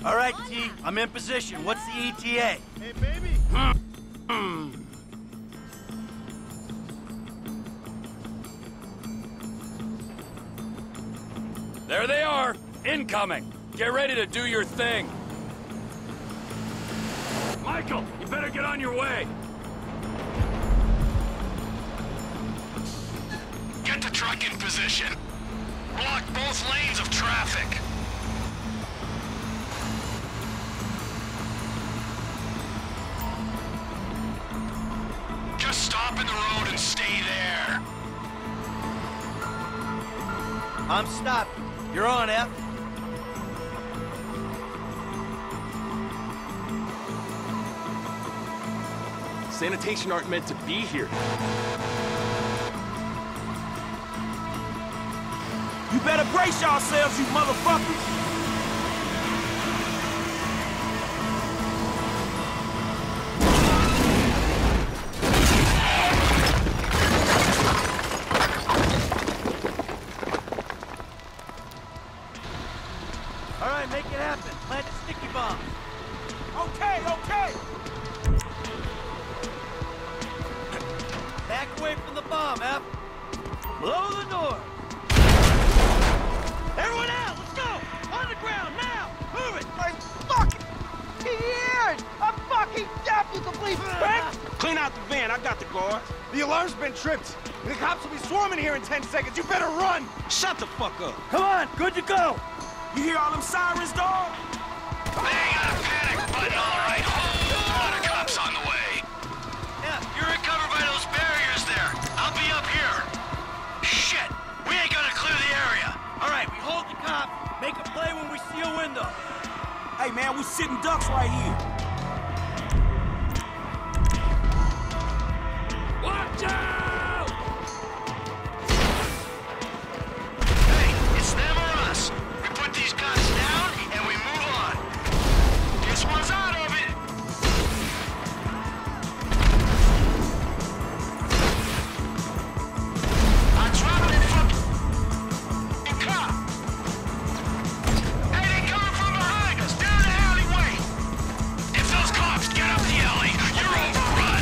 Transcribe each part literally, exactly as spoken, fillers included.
All right, T, I'm in position. What's the E T A? Hey, baby! Hmm. There they are! Incoming! Get ready to do your thing! Michael, you better get on your way! Get the truck in position. Block both lanes of traffic. Just stop in the road and stay there. I'm stopped. You're on, F. Sanitation aren't meant to be here. You better brace yourselves, you motherfuckers! All right, make it happen. Plant a sticky bomb. Okay, okay! Back away from the bomb, F. Blow the door. Everyone out! Let's go! On the ground, now! Move it! My fucking ears! I'm fucking deaf, you complete prick! Clean out the van, I got the guard. The alarm's been tripped. The cops will be swarming here in ten seconds. You better run! Shut the fuck up. Come on, good to go! You hear all them sirens, dog? They ain't got a panic button, all right. Whole lot of cops on the way. F, you're in cover by those barriers there. I'll be up here. Shit, we ain't gonna clear the area. All right, we hold the cop. Make a play when we see a window. Hey, man, we sitting ducks right here. Watch out! Hey, it's them or us. We put these guns down and we move on. This one's out of it. I'm traveling fucking cop. Hey, they coming from behind us, down the alleyway. If those cops get up the alley, you're overrun.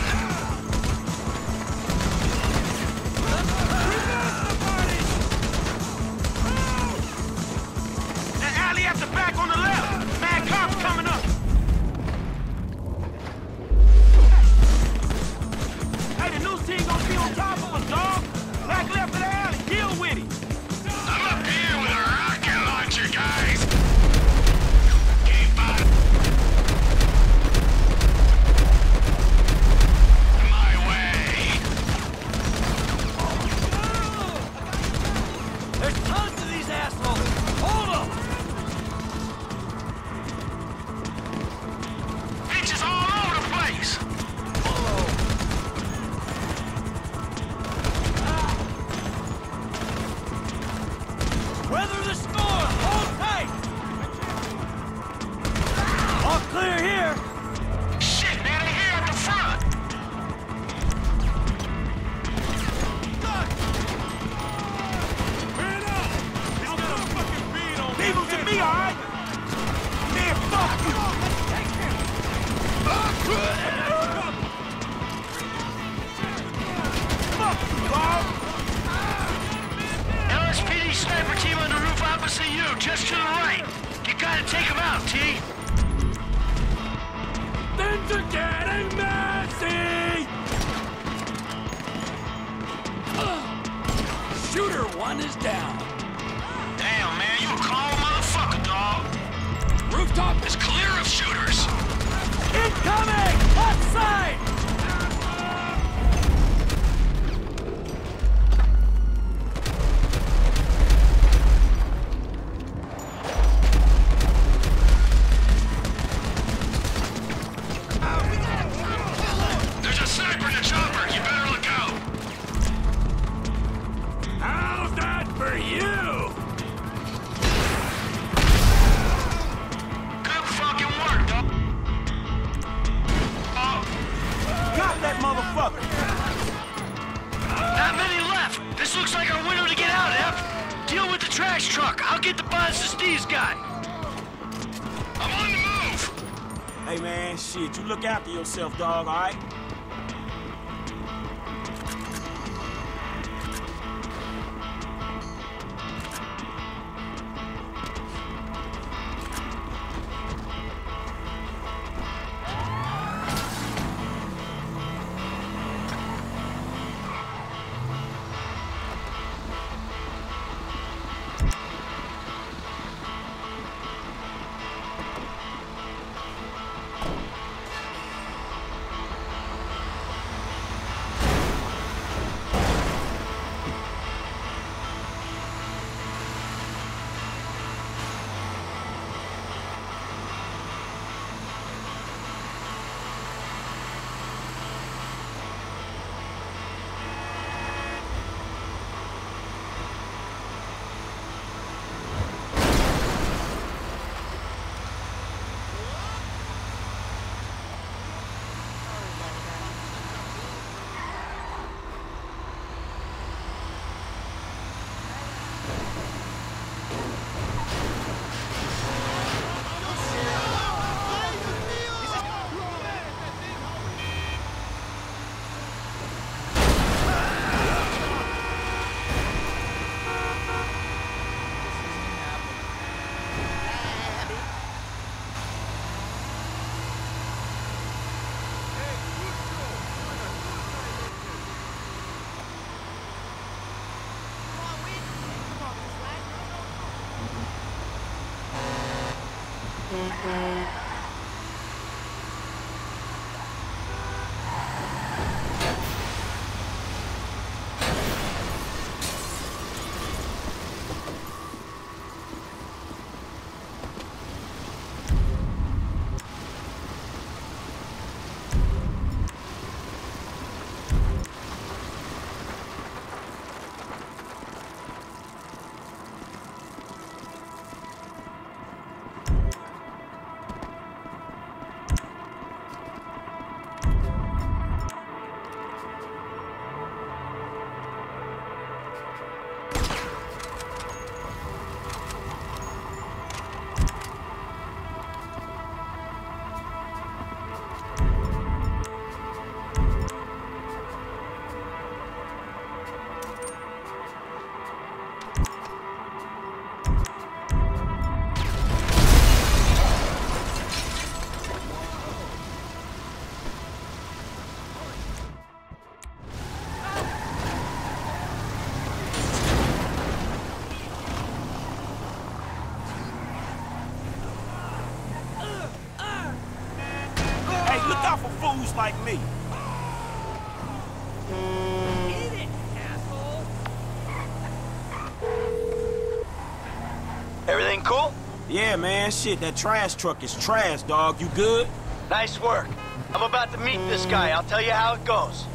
The alley at the back on the left. Mad cops coming up. Hey, the news team gonna be on top of us, dog. Back left of the alley. Deal with it. I'm up here with a rocket launcher, guys. Keep on my way. There's tons of these assholes. Hold them! Bitches all over the place. Weather the storm! Hold tight! All clear here! Shit, man, they here up the front. Leave them to me, all right? Man, fuck you! Fuck you, dog! L S P D sniper team on the roof opposite you, just to the right. You gotta take them out, T. Things are getting messy! Ugh. Shooter one is down. Damn, man, you a calm motherfucker, dog. Rooftop It's clear of shooters. Incoming! Left side! There's a sniper in the chopper. You better look out. How's that for you? Good fucking work, dog. Oh, Got that motherfucker! not many left. This looks like our window to get out, F. Deal with the trash truck. I'll get the bonds that Steve's got. I'm on the Hey, man, shit, you look after yourself, dog, all right? Like me. Eat it, asshole! Everything cool? Yeah, man, shit, that trash truck is trash, dog. You good? Nice work. I'm about to meet this guy. I'll tell you how it goes.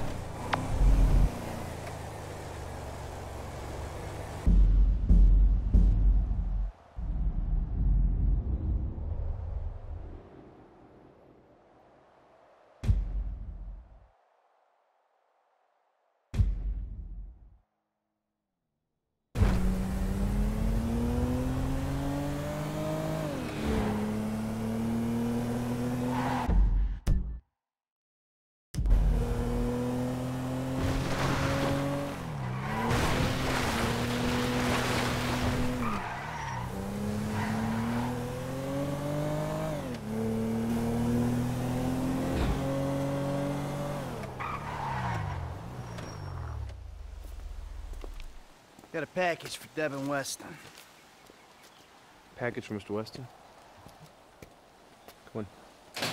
Got a package for Devin Weston. Package for Mister Weston? Come on.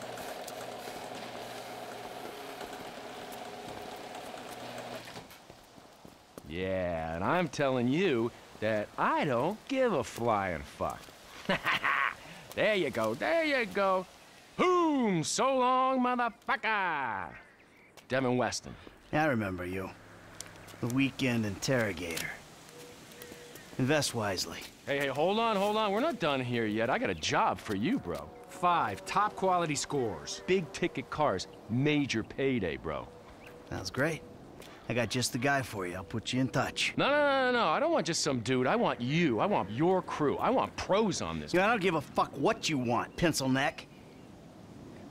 Yeah, and I'm telling you that I don't give a flying fuck. There you go, there you go. Boom! So long, motherfucker! Devin Weston. I remember you. The weekend interrogator. Invest wisely. Hey, hey, hold on, hold on. We're not done here yet. I got a job for you, bro. Five top quality scores. Big ticket cars. Major payday, bro. Sounds great. I got just the guy for you. I'll put you in touch. No, no, no, no, no. I don't want just some dude. I want you. I want your crew. I want pros on this. Yeah, I don't give a fuck what you want, pencil neck.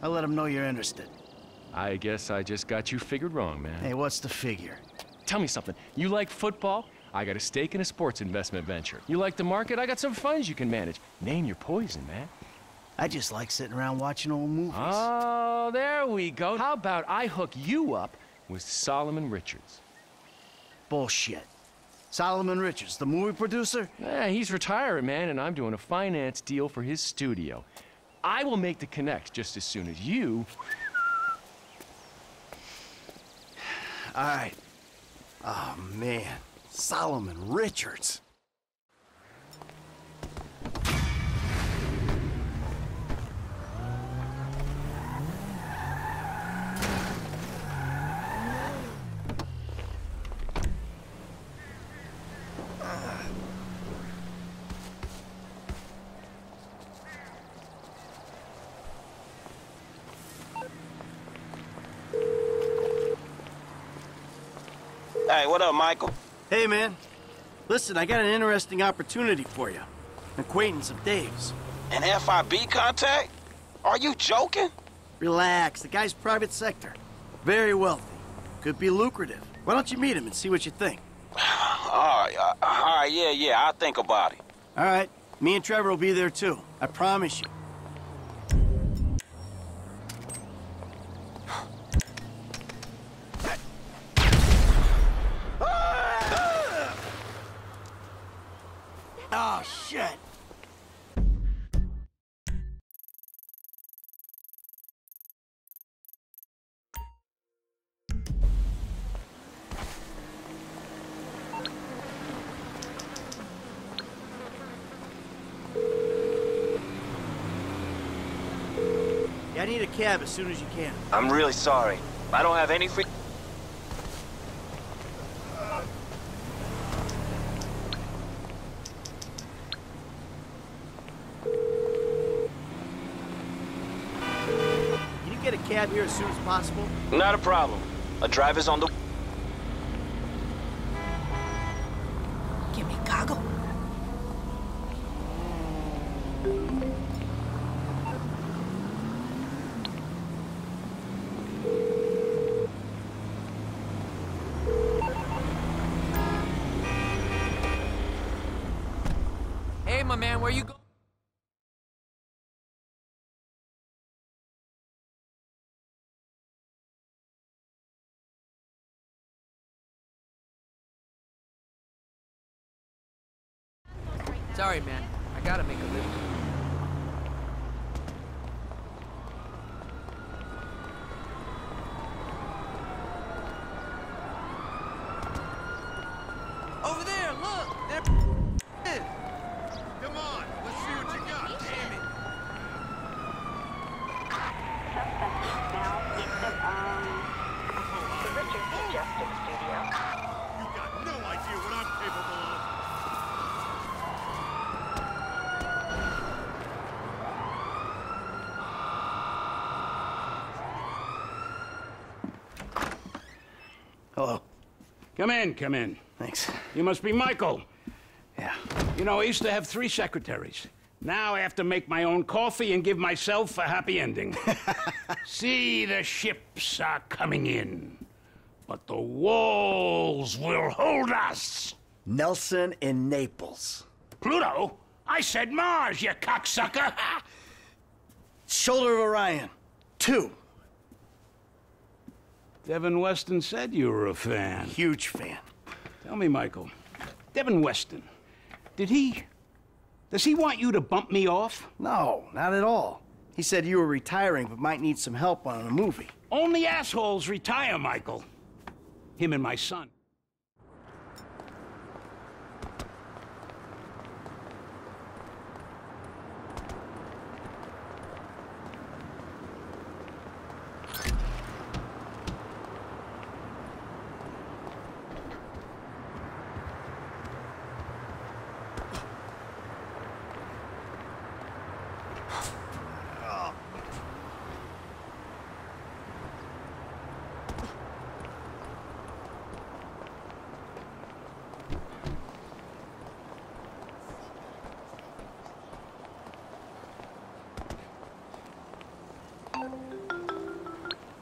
I'll let him know you're interested. I guess I just got you figured wrong, man. Hey, what's the figure? Tell me something. You like football? I got a stake in a sports investment venture. You like the market? I got some funds you can manage. Name your poison, man. I just like sitting around watching old movies. Oh, there we go. How about I hook you up with Solomon Richards? Bullshit. Solomon Richards, the movie producer? Yeah, he's retiring, man, and I'm doing a finance deal for his studio. I will make the connects just as soon as you... All right. Oh, man. Solomon Richards. Hey, what up, Michael? Hey, man. Listen, I got an interesting opportunity for you. An acquaintance of Dave's. An F I B contact? Are you joking? Relax. The guy's private sector. Very wealthy. Could be lucrative. Why don't you meet him and see what you think? all right, uh, all right, yeah, yeah, I'll think about it. All right. Me and Trevor will be there, too. I promise you. Oh, shit. Yeah, I need a cab as soon as you can. I'm really sorry. I don't have any free... Get a cab here as soon as possible? Not a problem. A driver's on the... Give me cargo. Hey, my man, where you going? Sorry, man. I gotta make a living. Over there, look! There is. Come on, let's see what you got. Damn it. Now in the, um, the Richards Majestic Studio. You got no idea what I'm capable of. Hello. Come in, come in. Thanks. You must be Michael. Yeah. You know, I used to have three secretaries. Now I have to make my own coffee and give myself a happy ending. See, the ships are coming in, but the walls will hold us. Nelson in Naples. Pluto? I said Mars, you cocksucker. Shoulder of Orion. Two. Devin Weston said you were a fan. Huge fan. Tell me, Michael, Devin Weston, did he... Does he want you to bump me off? No, not at all. He said you were retiring but might need some help on a movie. Only assholes retire, Michael. Him and my son.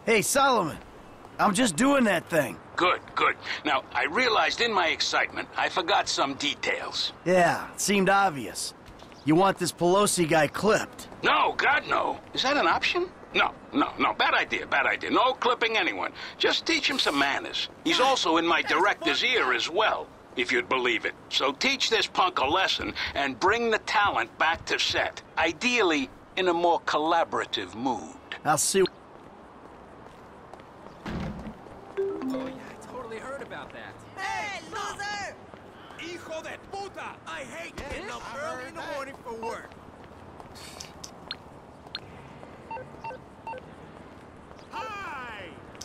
Hey, Solomon. I'm just doing that thing. Good, good. Now, I realized in my excitement, I forgot some details. Yeah, it seemed obvious. You want this Pelosi guy clipped. No, God, no. Is that an option? No, no, no. Bad idea, bad idea. No clipping anyone. Just teach him some manners. He's also in my director's ear as well, if you'd believe it. So teach this punk a lesson and bring the talent back to set. Ideally, in a more collaborative mood. I'll see. Oh, yeah, I totally heard about that. Hey, loser! Hijo de puta! I hate getting up early in the morning for work. Hi!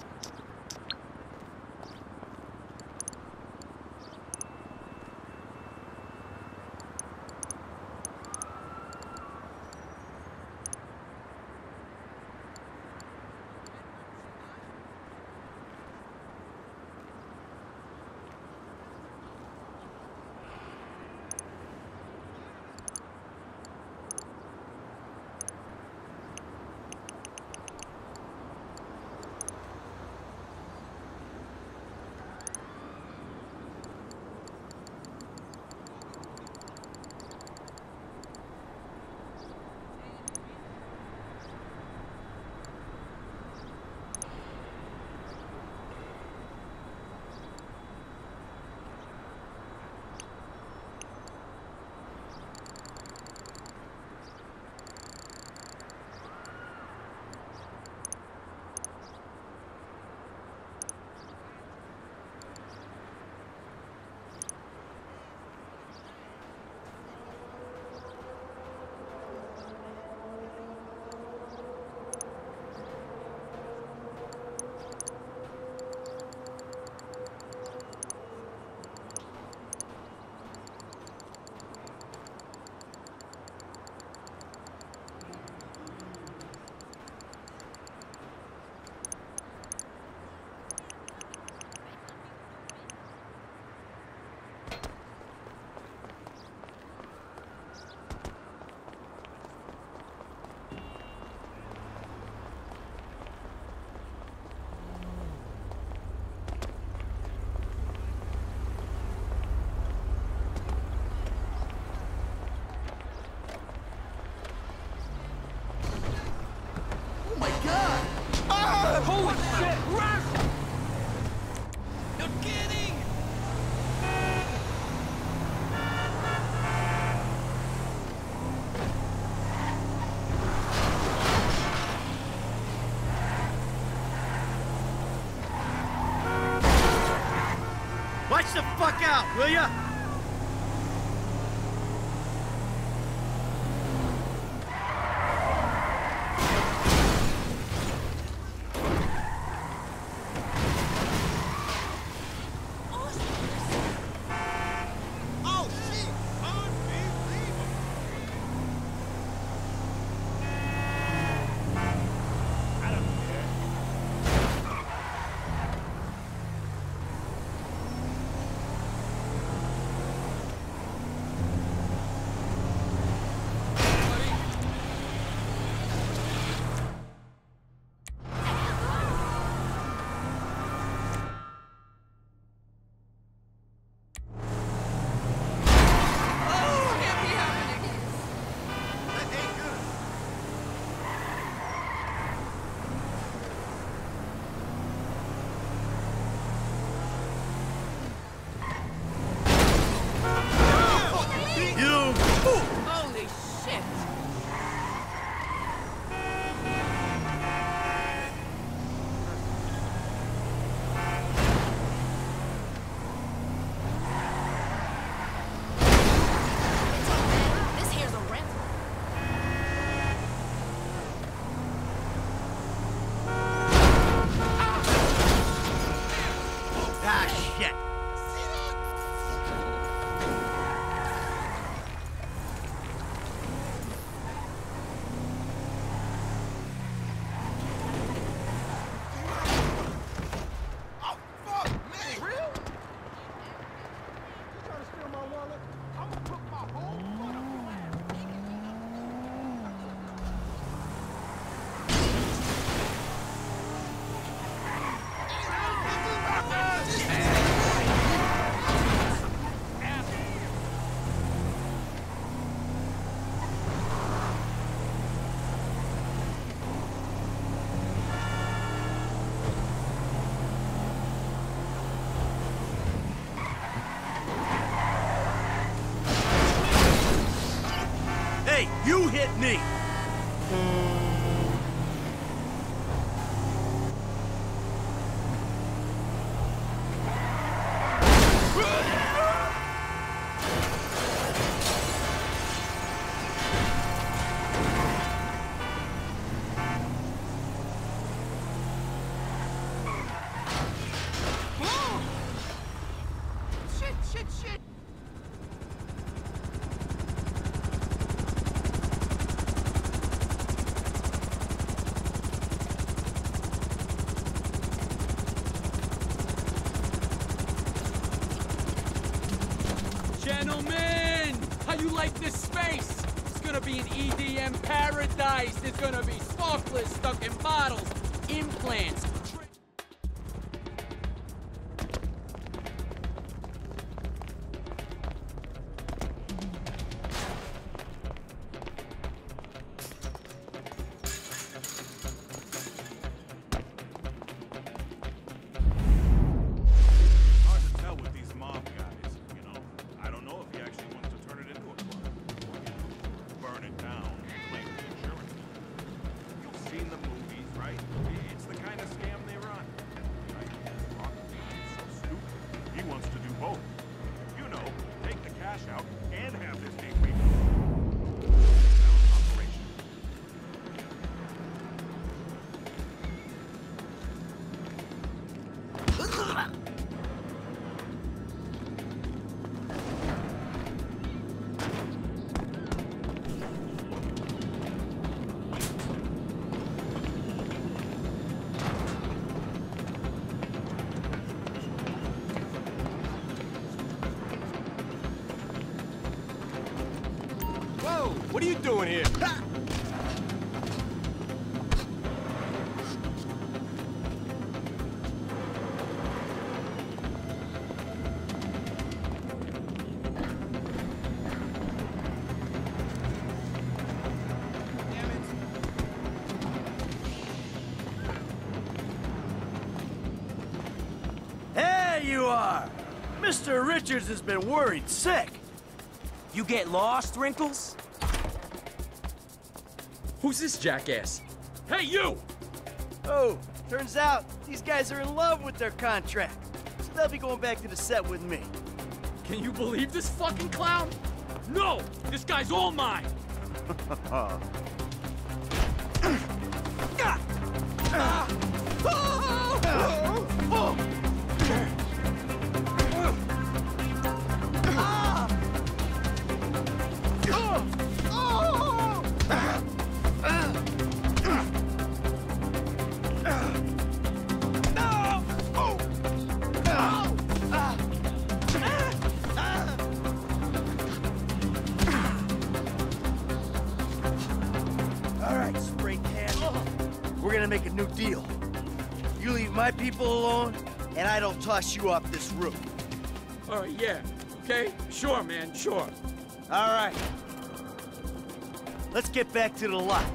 Holy shit! Run! You're kidding! Watch the fuck out, will ya? Oh, shit! Unbelievable! I don't care. hit me. Shit, shit, shit! Gentlemen, how you like this space? It's gonna be an E D M paradise. There's gonna be sparklers stuck in bottles, implants. Hard to tell with these mob guys, you know. I don't know if he actually wants to turn it into a club. Burn it down, claim the insurance. You've seen the movies, right? It's the kind of scam they run. Right? Rockefeller's so stupid. He wants to do both. You know, take the cash out and have this big week. Operation. Whoa! What are you doing here? Ha! There you are! Mister Richards has been worried sick. You get lost, Wrinkles? Who's this jackass? Hey, you! Oh, turns out these guys are in love with their contract. So they'll be going back to the set with me. Can you believe this fucking clown? No! This guy's all mine! All right, spray can. We're gonna make a new deal. You leave my people alone, and I don't toss you off this roof. All right, yeah. Okay? Sure, man, sure. All right. Let's get back to the lot.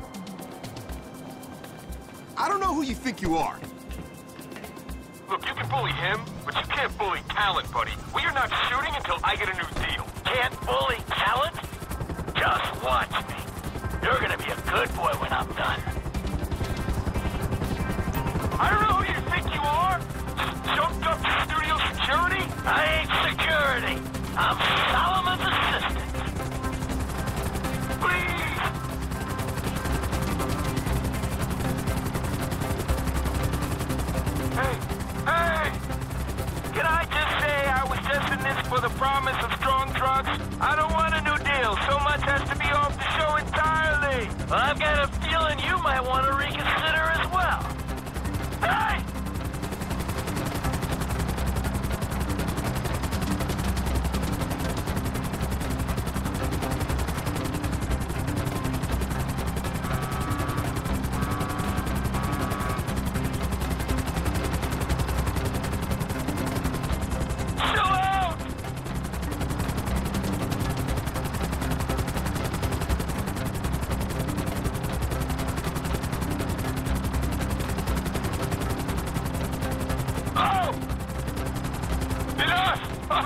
I don't know who you think you are. Look, you can bully him, but you can't bully talent, buddy. We are not shooting until I get a new deal. Can't bully talent? Just watch me. You're gonna be a good boy when I'm done. I don't know who you think you are. Just jumped up to studio security? I ain't security. I'm Solomon's assistant. Please! Hey, hey! Can I just say I was just in this for the promise of strong drugs? I don't want a new deal. So much has to be off the show entirely. Well, I've got a feeling you might want to reconsider as well. Hey!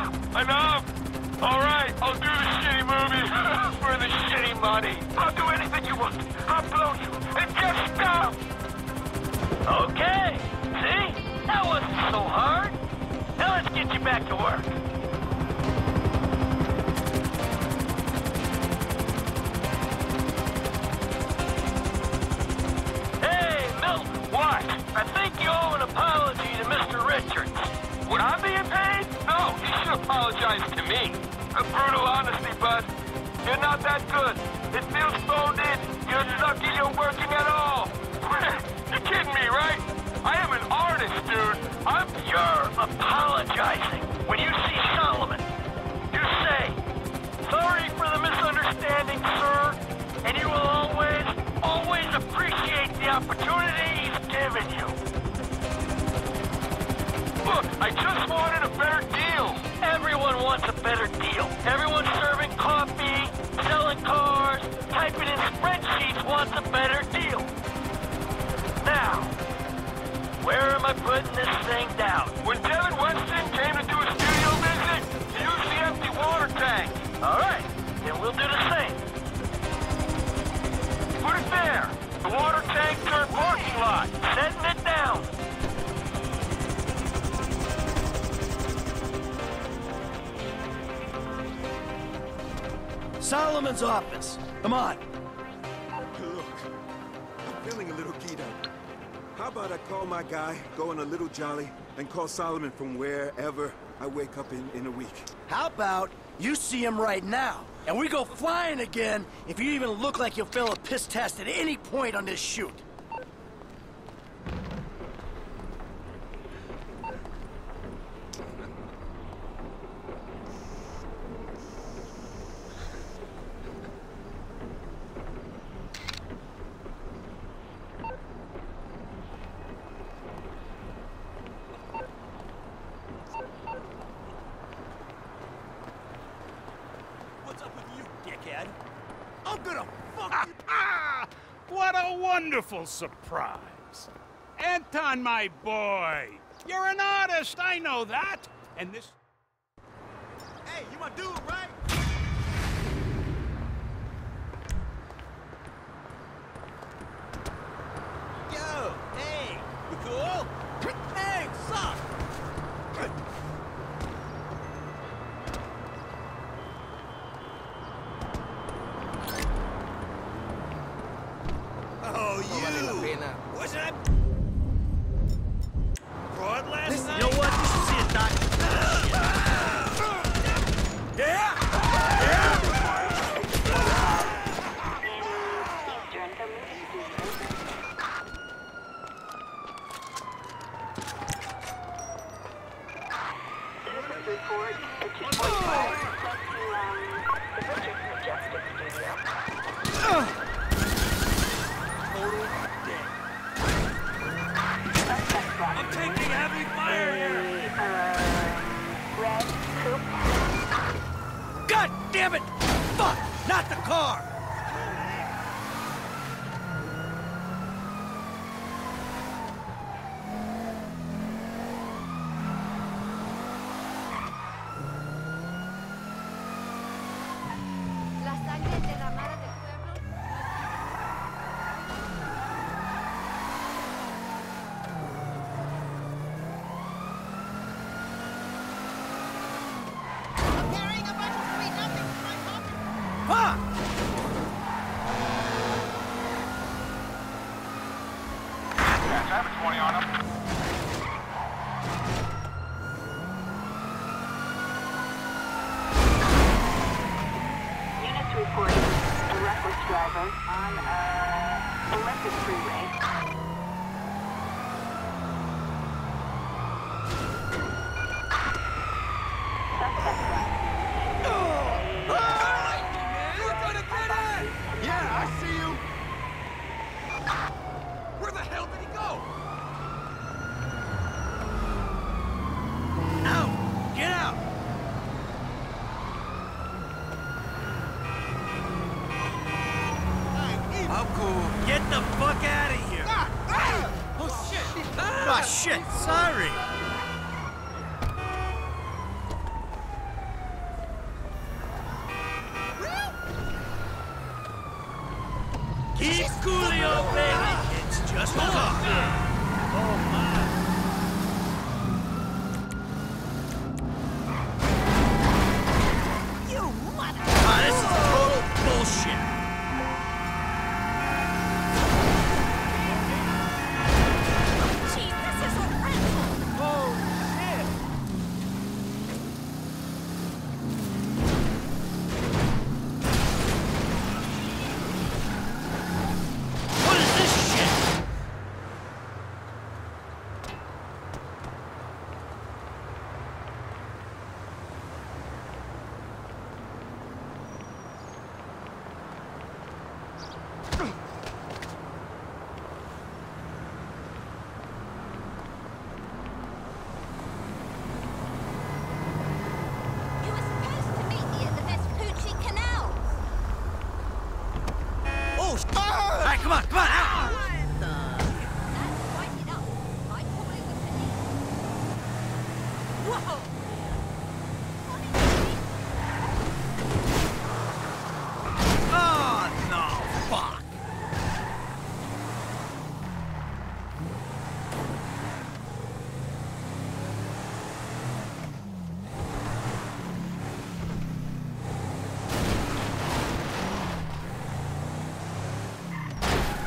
Enough! All right, I'll do the shitty movie for the shitty money. I'll do anything Okay, see? That wasn't so hard. Now let's get you back to work. Hey, Milton, watch. I think you owe an apology to Mister Richards. Would I being paid? No, you should apologize to me. A brutal honesty, bud. You're not that good. It feels phoned in. You're lucky you're working at all. You're kidding me, right? I am an artist, dude. I'm You're apologizing. When you see Solomon, you say, sorry for the misunderstanding, sir, and you will always, always appreciate the opportunity he's given you. Look, I just wanted a better deal. Everyone wants a better deal. Everyone serving coffee, selling cars, typing in spreadsheets wants a better deal. Now, where am I putting this thing down? When Devin Weston came to do a studio visit, he used the empty water tank. All right, then we'll do the same. Put it there. The water tank turned parking lot. Setting it down. Solomon's office. Come on. Look, I'm feeling a little keyed up. How about I call my guy, go on a little jolly, and call Solomon from wherever I wake up in, in a week? How about you see him right now, and we go flying again if you even look like you'll fail a piss test at any point on this shoot. I'm gonna fuck you. What a wonderful surprise. Anton, my boy. You're an artist, I know that. And this... Hey, you my dude, right? Yo, hey, you cool? Hey, sup? Oh, you! What's that? Fraud last This, night? you know what? This is it, Doc. Yeah! Citizens report at two forty-five. Sent to, um, the Richards Majestic Studio. I'm taking heavy fire here! Uh, red coupe. God damn it! Fuck! Not the car! La sangre derramada del pueblo. I'm carrying a bunch of sweet nothings in my pocket! Fuck! Traffic twenty on him. Units reporting a reckless driver on a Olympic freeway. Suspect Yeah, I see you! Where the hell did he go? Out! Get out! I'm cool. Get the fuck out of here! Ah! Ah! Oh shit! Ah, shit! Sorry! Keep coolio, baby! It's just a car!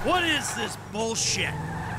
What is this bullshit?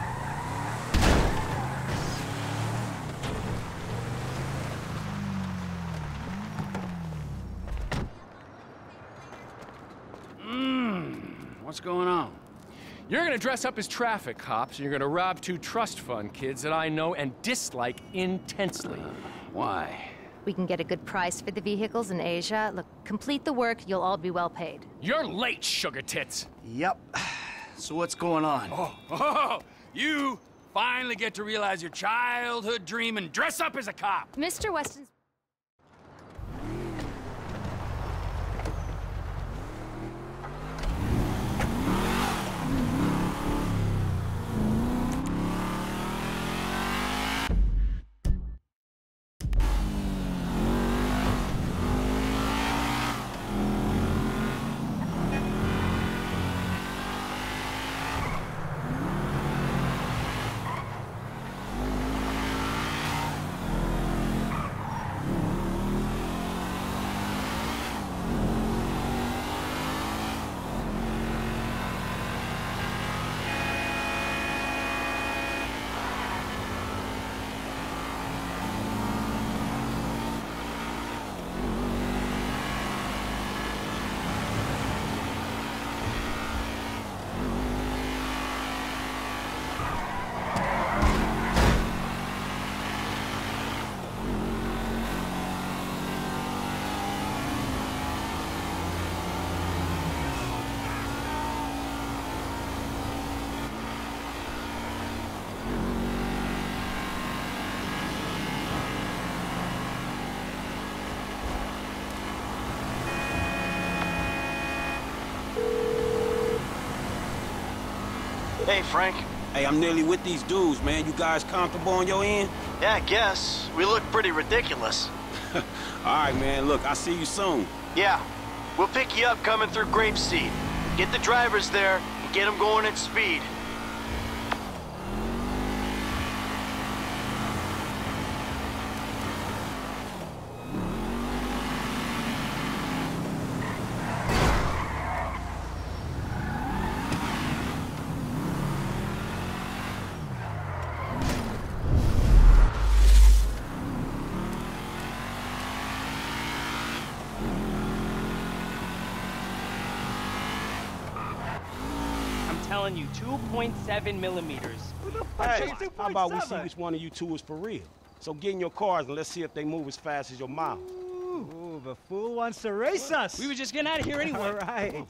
What's going on? You're gonna dress up as traffic cops, and you're gonna rob two trust fund kids that I know and dislike intensely. Why? We can get a good price for the vehicles in Asia. Look, complete the work, you'll all be well paid. You're late, sugar tits. Yep. So what's going on? Oh, oh, you finally get to realize your childhood dream and dress up as a cop. Mister Weston's... Hey, Frank. Hey, I'm nearly with these dudes, man. You guys comfortable on your end? Yeah, I guess. We look pretty ridiculous. All right, man. Look, I'll see you soon. Yeah. We'll pick you up coming through Grapeseed. Get the drivers there and get them going at speed. telling you, two point seven millimeters. Hey, how about we see which one of you two is for real? So get in your cars and let's see if they move as fast as your mouth. Ooh, the fool wants to race us. We were just getting out of here anyway. All right.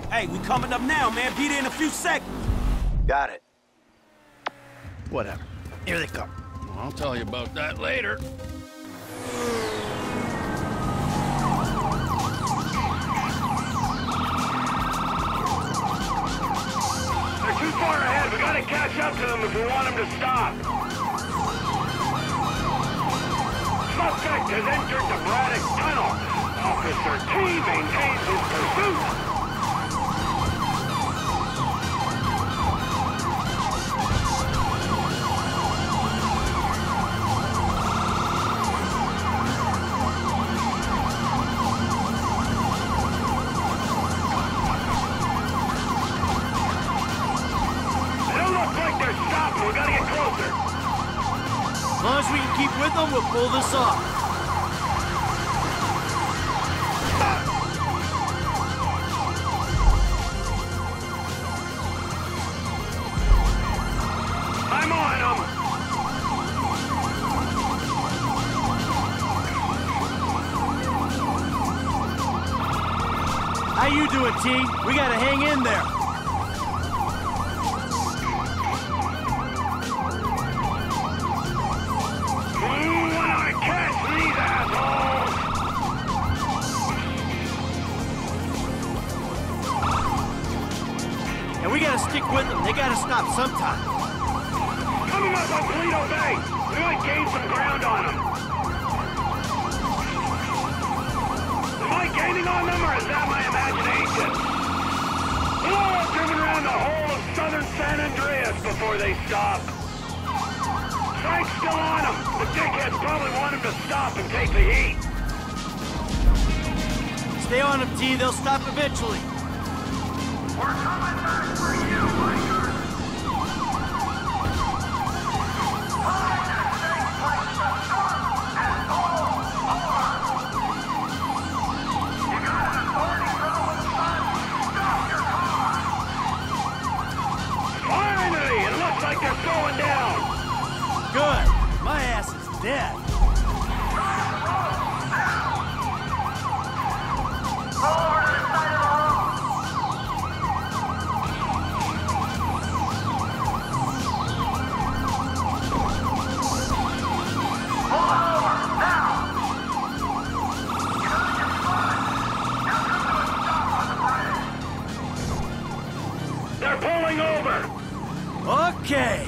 Hey, we coming up now, man. Be there in a few seconds. Got it. Whatever. Here they come. Well, I'll tell you about that later. They're too far ahead. We gotta catch up to them if we want them to stop. Suspect has entered the Braddock Tunnel. Officer T maintains his pursuit. We gotta get closer. As long as we can keep with them, we'll pull this off. I'm on them. How you doing, T? We gotta hang in there. We gotta stick with them. They gotta stop sometime. Coming up on Toledo Bay. We might gain some ground on them. Am I gaining on them, or is that my imagination? Oh, I've driven around the whole of southern San Andreas before they stop. Frank's still on them. The dickheads probably want him to stop and take the heat. Stay on them, T. They'll stop eventually. We're coming back for you, Lakers! Find a safe place to stop and pull over! You got an authority problem, son? Stop your car! Finally! It looks like they're slowing down! Good! My ass is dead! Over to the side of the road! They're pulling over! Okay!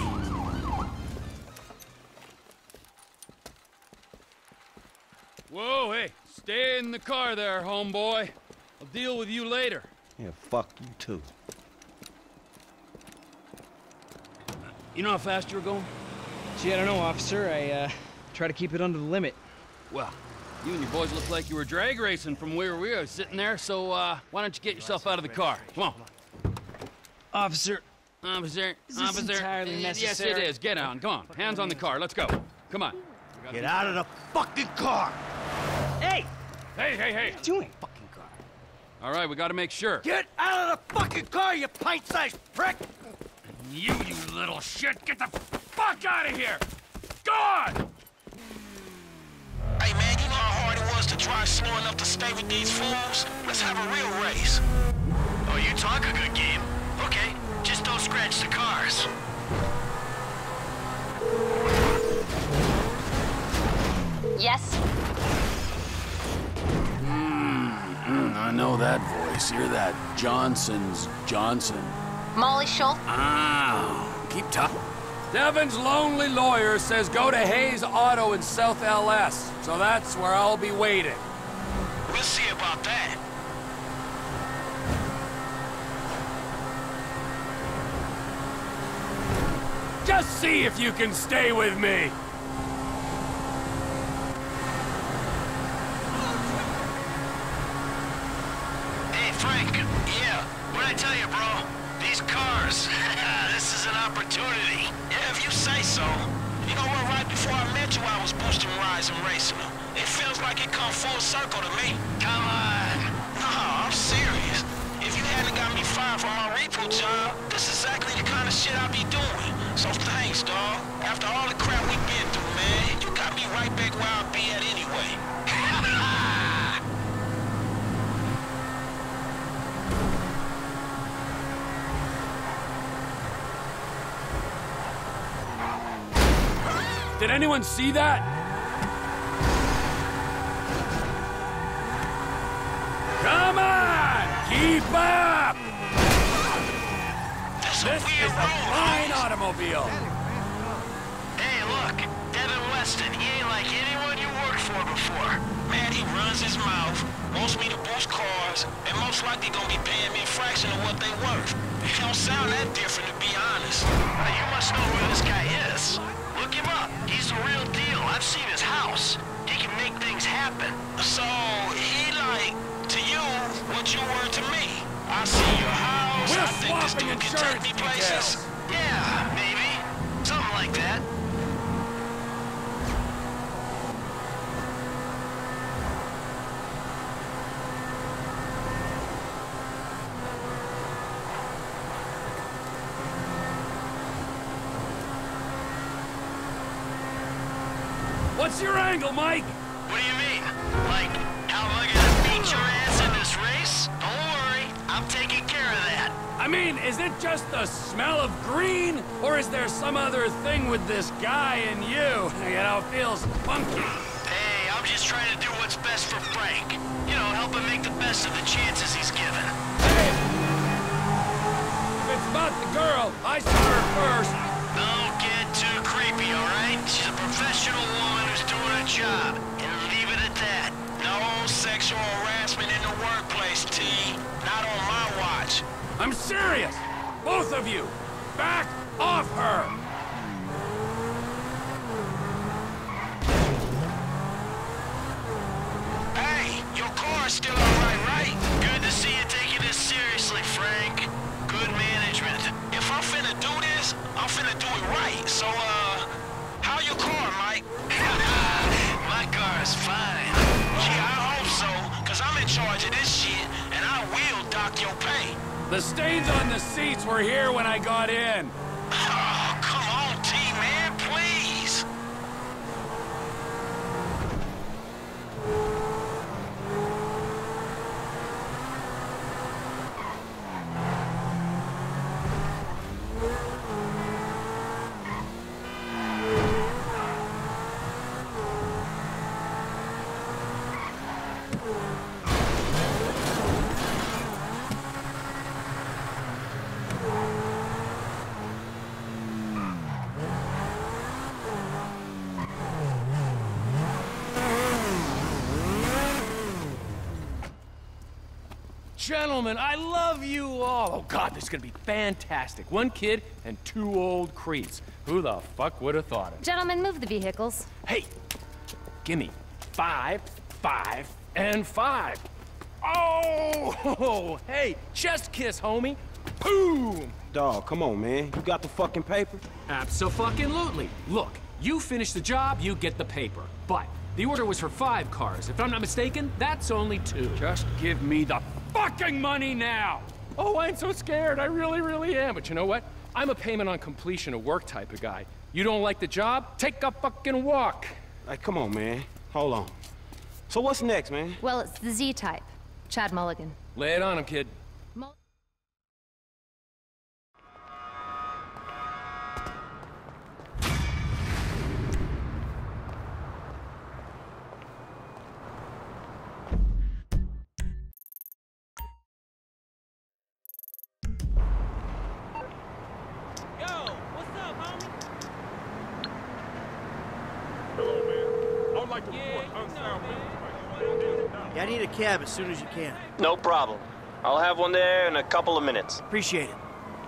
Whoa, hey, stay in the car there, homeboy. I'll deal with you later. Yeah, fuck you too. You know how fast you were going? Gee, I don't know, officer. I, uh, try to keep it under the limit. Well, you and your boys look like you were drag racing from where we were sitting there, so, uh, why don't you get yourself out of the car? Come on. Officer. Officer. Is this Officer. entirely necessary? Yes, it is. Get on. Come on. Hands on the car. Let's go. Come on. Get out of the fucking car! Hey! Hey, hey, hey! What are you doing? Fucking car. All right, we gotta make sure. Get out of the fucking car, you pint-sized prick! You, you little shit! Get the fuck out of here! Go on! Hey, man, you know how hard it was to drive slow enough to stay with these fools? Let's have a real race. Oh, you talk a good game. Okay, just don't scratch the cars. Yes? Mm, I know that voice. You're that Johnson's Johnson. Molly Schultz? Ah, keep talking. Devin's lonely lawyer says go to Hayes Auto in South L S. So that's where I'll be waiting. We'll see about that. Just see if you can stay with me. Hey, Frank. Yeah, what'd I tell you, bro? These cars. This is an opportunity. Yeah, if you say so. You know what, right before I met you, I was boosting rides and racing them. It feels like it come full circle to me. Come on. No, I'm serious. If you hadn't got me fired from my repo job, this is exactly the kind of shit I be doing. So thanks, dawg. After all the crap we've been through, man, you got me right back where I'll be at anyway. Did anyone see that? Come on! Keep up! This This is a fine automobile. Hey, look, Devin Weston, he ain't like anyone you worked for before. Man, he runs his mouth, wants me to boost cars, and most likely gonna be paying me a fraction of what they worth. He don't sound that different, to be honest. Now, you must know where this guy is. Look him up. He's the real deal. I've seen his house. He can make things happen. So, he like, to you, what you were to me. I see your house. We're I think this swapping dude can take insurance me places. details. Yeah, maybe. Something like that. What's your angle, Mike? What do you mean? Like, how am I gonna beat your ass in this race? Don't worry, I'm taking care of that. I mean, is it just the smell of green? Or is there some other thing with this guy and you? You know, feels funky. Hey, I'm just trying to do what's best for Frank. You know, help him make the best of the chances he's given. Hey! If it's about the girl, I saw her first. Don't get too creepy, alright? She's a professional woman who's doing her job. And leave it at that. No sexual harassment in the workplace, T. Not on my watch. I'm serious! Both of you! Back off her! Hey, your car's still alright, right? Good to see you taking this seriously, Frank. Good management. If I'm finna do this, I'm finna do it right. So, uh, how your car, Mike? My car is fine. Yeah, I hope so, cause I'm in charge of this shit, and I will dock your pay. The stains on the seats were here when I got in. Oh, come on, T-Man, please. Gentlemen, I love you all. Oh, God, this is gonna be fantastic. One kid and two old creeps. Who the fuck would have thought it? Gentlemen, move the vehicles. Hey, gimme five, five, and five. Oh, hey, chest kiss, homie. Boom! Dawg, come on, man. You got the fucking paper? Abso-fucking-lutely. Look, you finish the job, you get the paper. But the order was for five cars. If I'm not mistaken, that's only two. Just give me the fucking money now! Oh, I'm so scared. I really, really am. But you know what? I'm a payment on completion of work type of guy. You don't like the job? Take a fucking walk. Hey, come on, man. Hold on. So what's next, man? Well, it's the Z-type. Chad Mulligan. Lay it on him, kid. Mul Yeah, I need a cab as soon as you can. No problem. I'll have one there in a couple of minutes. Appreciate it.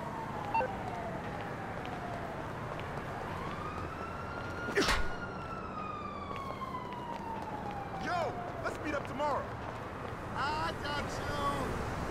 Yo, let's meet up tomorrow. I got you.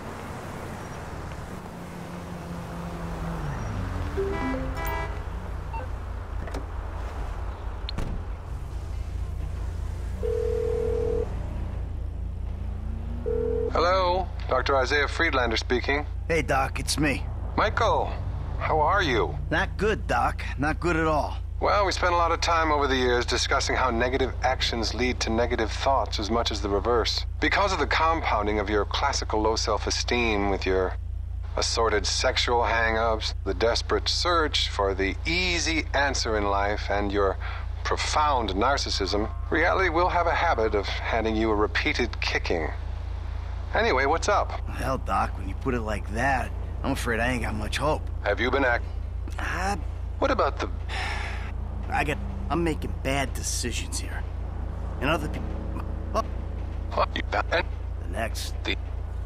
Hello, Doctor Isaiah Friedlander speaking. Hey, Doc, it's me. Michael, how are you? Not good, Doc. Not good at all. Well, we spent a lot of time over the years discussing how negative actions lead to negative thoughts as much as the reverse. Because of the compounding of your classical low self-esteem with your assorted sexual hang-ups, the desperate search for the easy answer in life, and your profound narcissism, reality will have a habit of handing you a repeated kicking. Anyway, what's up? Hell, Doc, when you put it like that, I'm afraid I ain't got much hope. Have you been act... Uh, what about the... I got... I'm making bad decisions here. And other people... Oh. What you got? The next... The...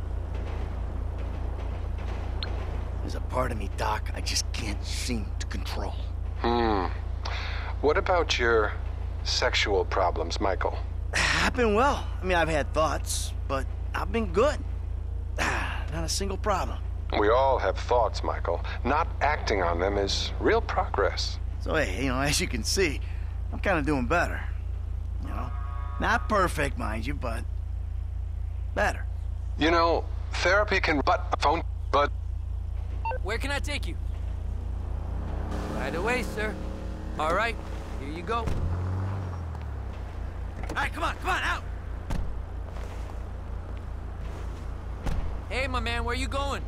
There's a part of me, Doc, I just can't seem to control. Hmm. What about your sexual problems, Michael? I've been well. I mean, I've had thoughts, but I've been good. Not a single problem. We all have thoughts, Michael. Not acting on them is real progress. So, hey, you know, as you can see, I'm kind of doing better. You know? Not perfect, mind you, but better. You know, therapy can butt a phone, but... Where can I take you? Right away, sir. All right, here you go. All right, come on, come on, out! Hey, my man, where you going?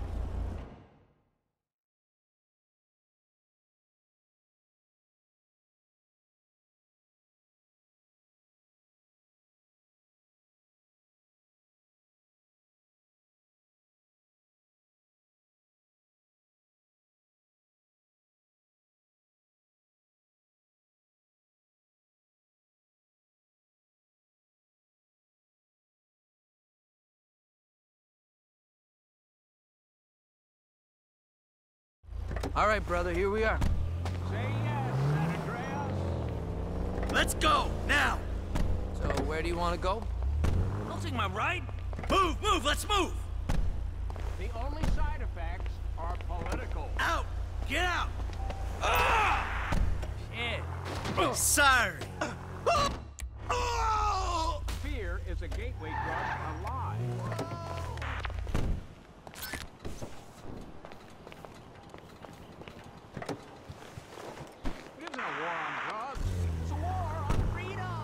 All right, brother, here we are. Say yes, San Andreas. Let's go, now! So, where do you want to go? Don't take my ride. Move, move, let's move! The only side effects are political. Out! Get out! Ah! Shit. Sorry. Fear is a gateway drug alive. It isn't a war on drugs. It's a war on freedom.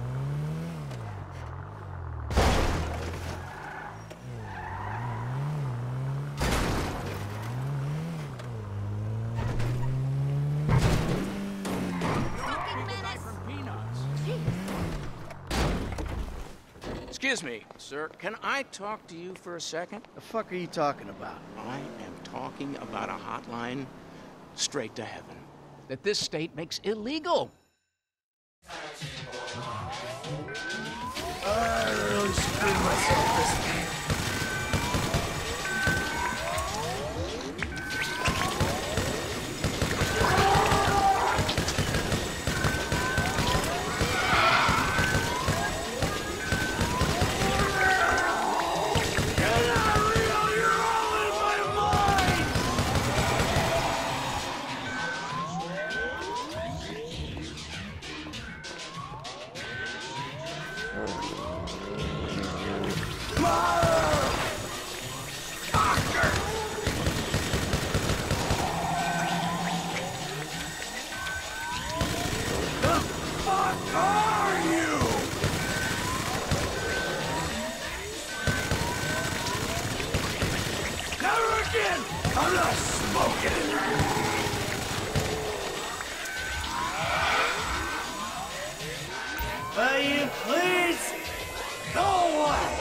Excuse me, sir. Can I talk to you for a second? The fuck are you talking about? I am talking about a hotline straight to heaven that this state makes illegal. I really screwed myself this time. I'm not smoking! Will you please? Go away!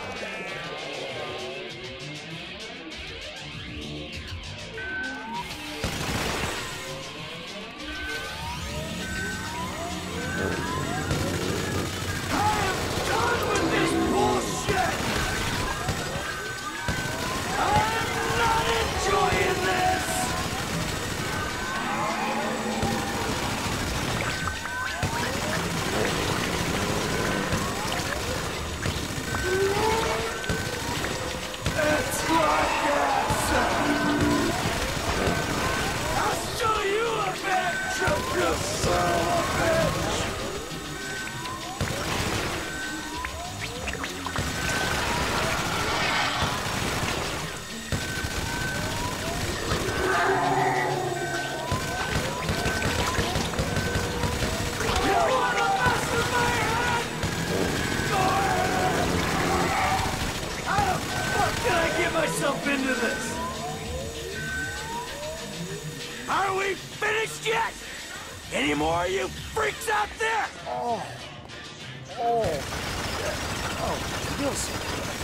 myself into this! Are we finished yet? Any more of you freaks out there? Oh. Oh. Shit. Oh, Wilson.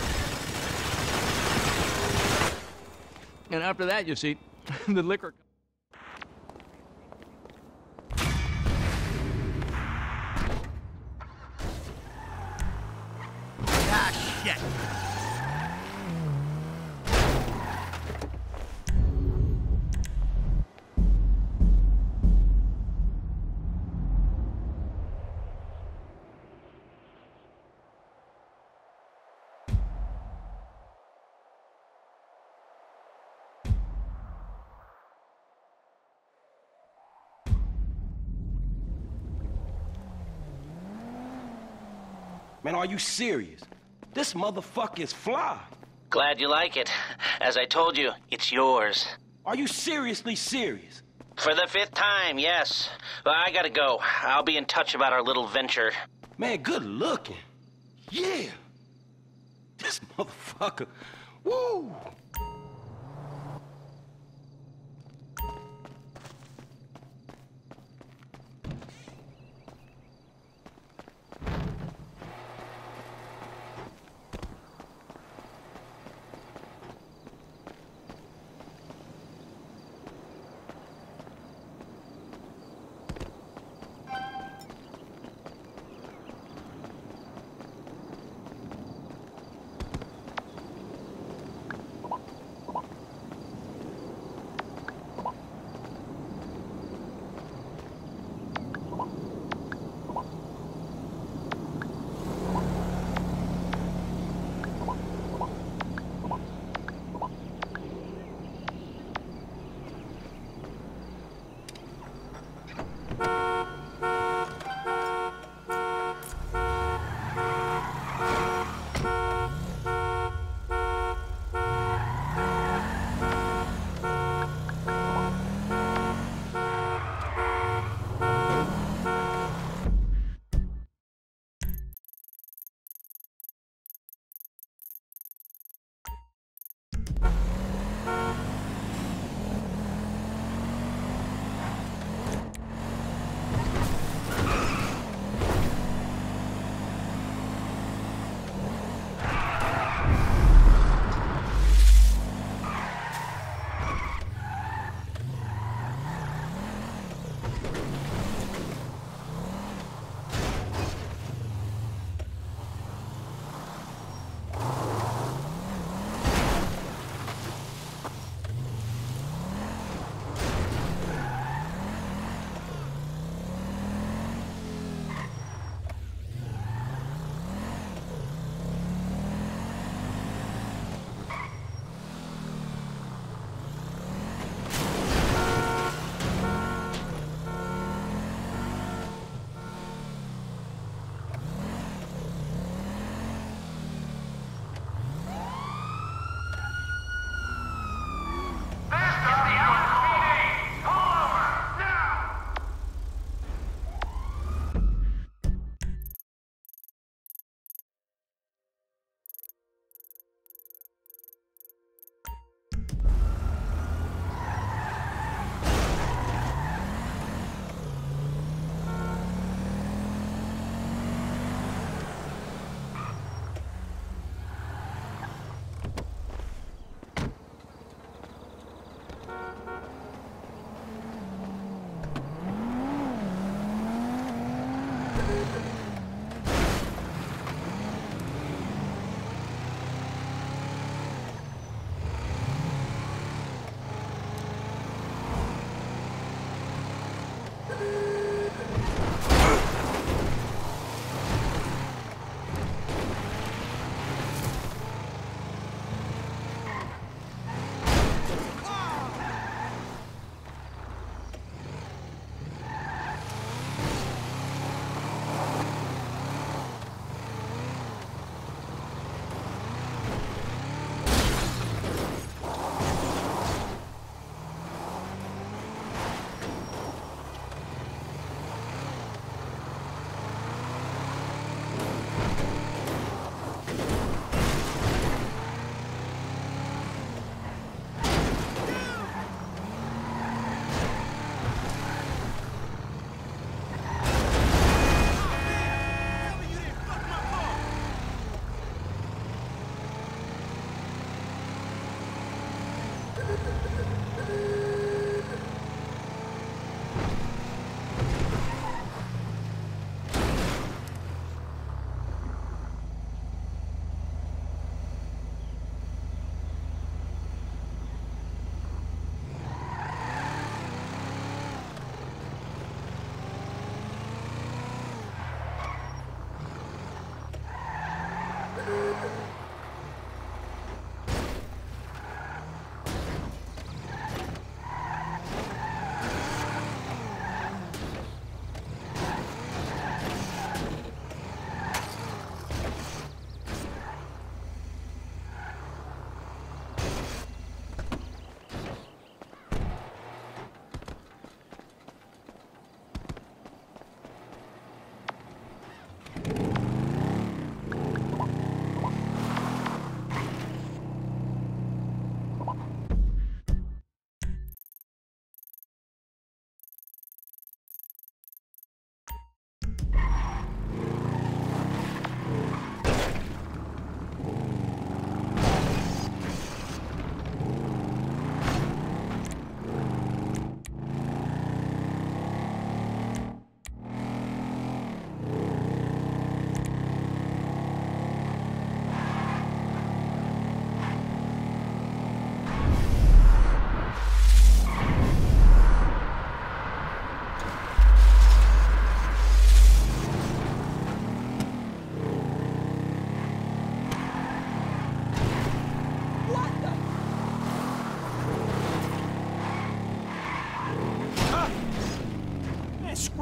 And after that, you see, the liquor... Ah, shit. Man, are you serious? This motherfucker is fly. Glad you like it. As I told you, it's yours. Are you seriously serious? For the fifth time, yes. Well, I gotta go. I'll be in touch about our little venture. Man, good looking. Yeah. This motherfucker. Woo!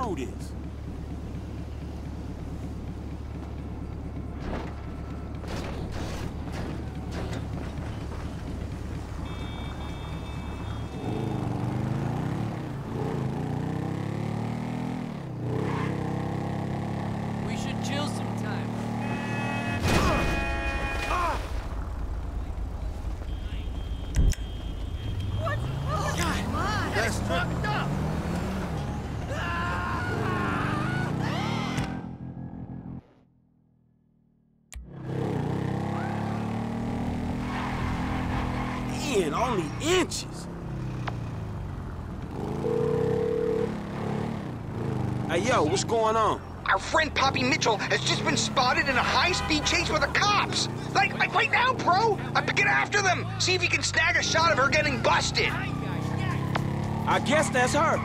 road is. We should chill sometime. That's fucked up! Man, only inches. Hey, yo, what's going on? Our friend Poppy Mitchell has just been spotted in a high-speed chase with the cops. Like, like right now, bro. I'm get after them. See if you can snag a shot of her getting busted. I guess that's her.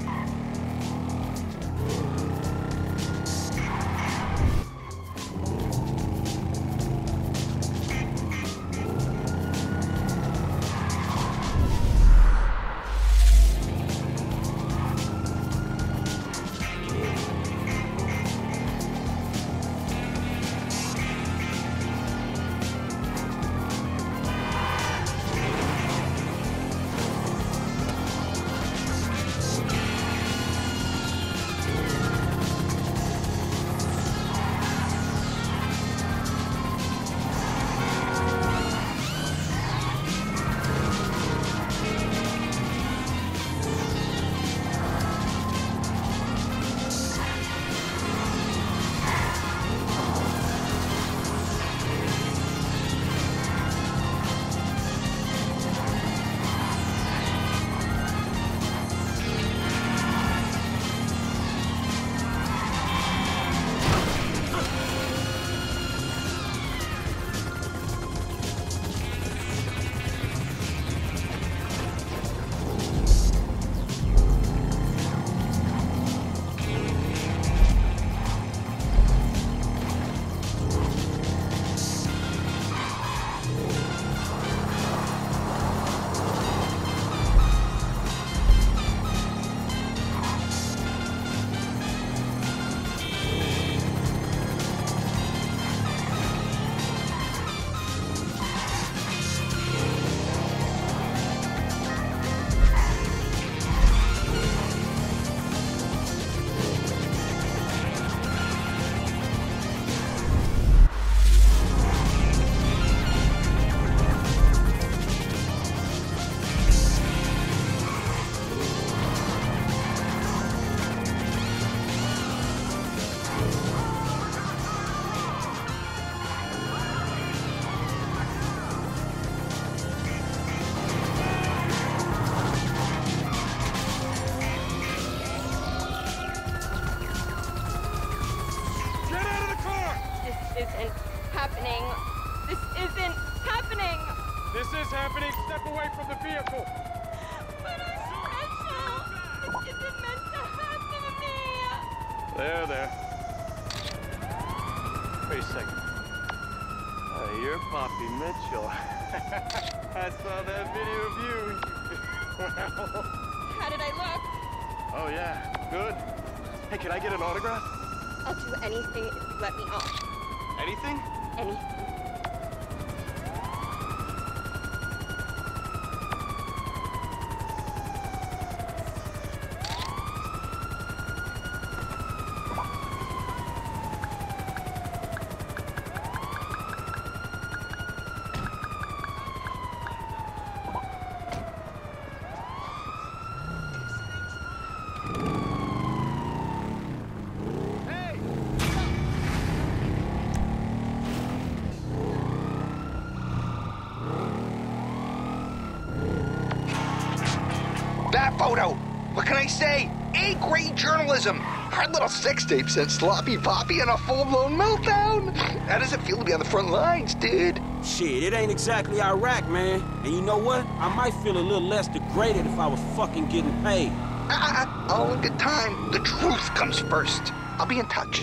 isn't happening. This isn't happening. This is happening. Step away from the vehicle. But I'm special. This isn't meant to happen to me. There, there. Wait a second. Uh, you're Poppy Mitchell. I saw that video of you. Well. How did I look? Oh, yeah. Good. Hey, can I get an autograph? I'll do anything if you let me off. Anything? Anything. That photo! What can I say? A-grade journalism! Our little sex tape sent Sloppy Poppy in a full-blown meltdown! How does it feel to be on the front lines, dude? Shit, it ain't exactly Iraq, man. And you know what? I might feel a little less degraded if I was fucking getting paid. Ah, all in good time. The truth comes first. I'll be in touch.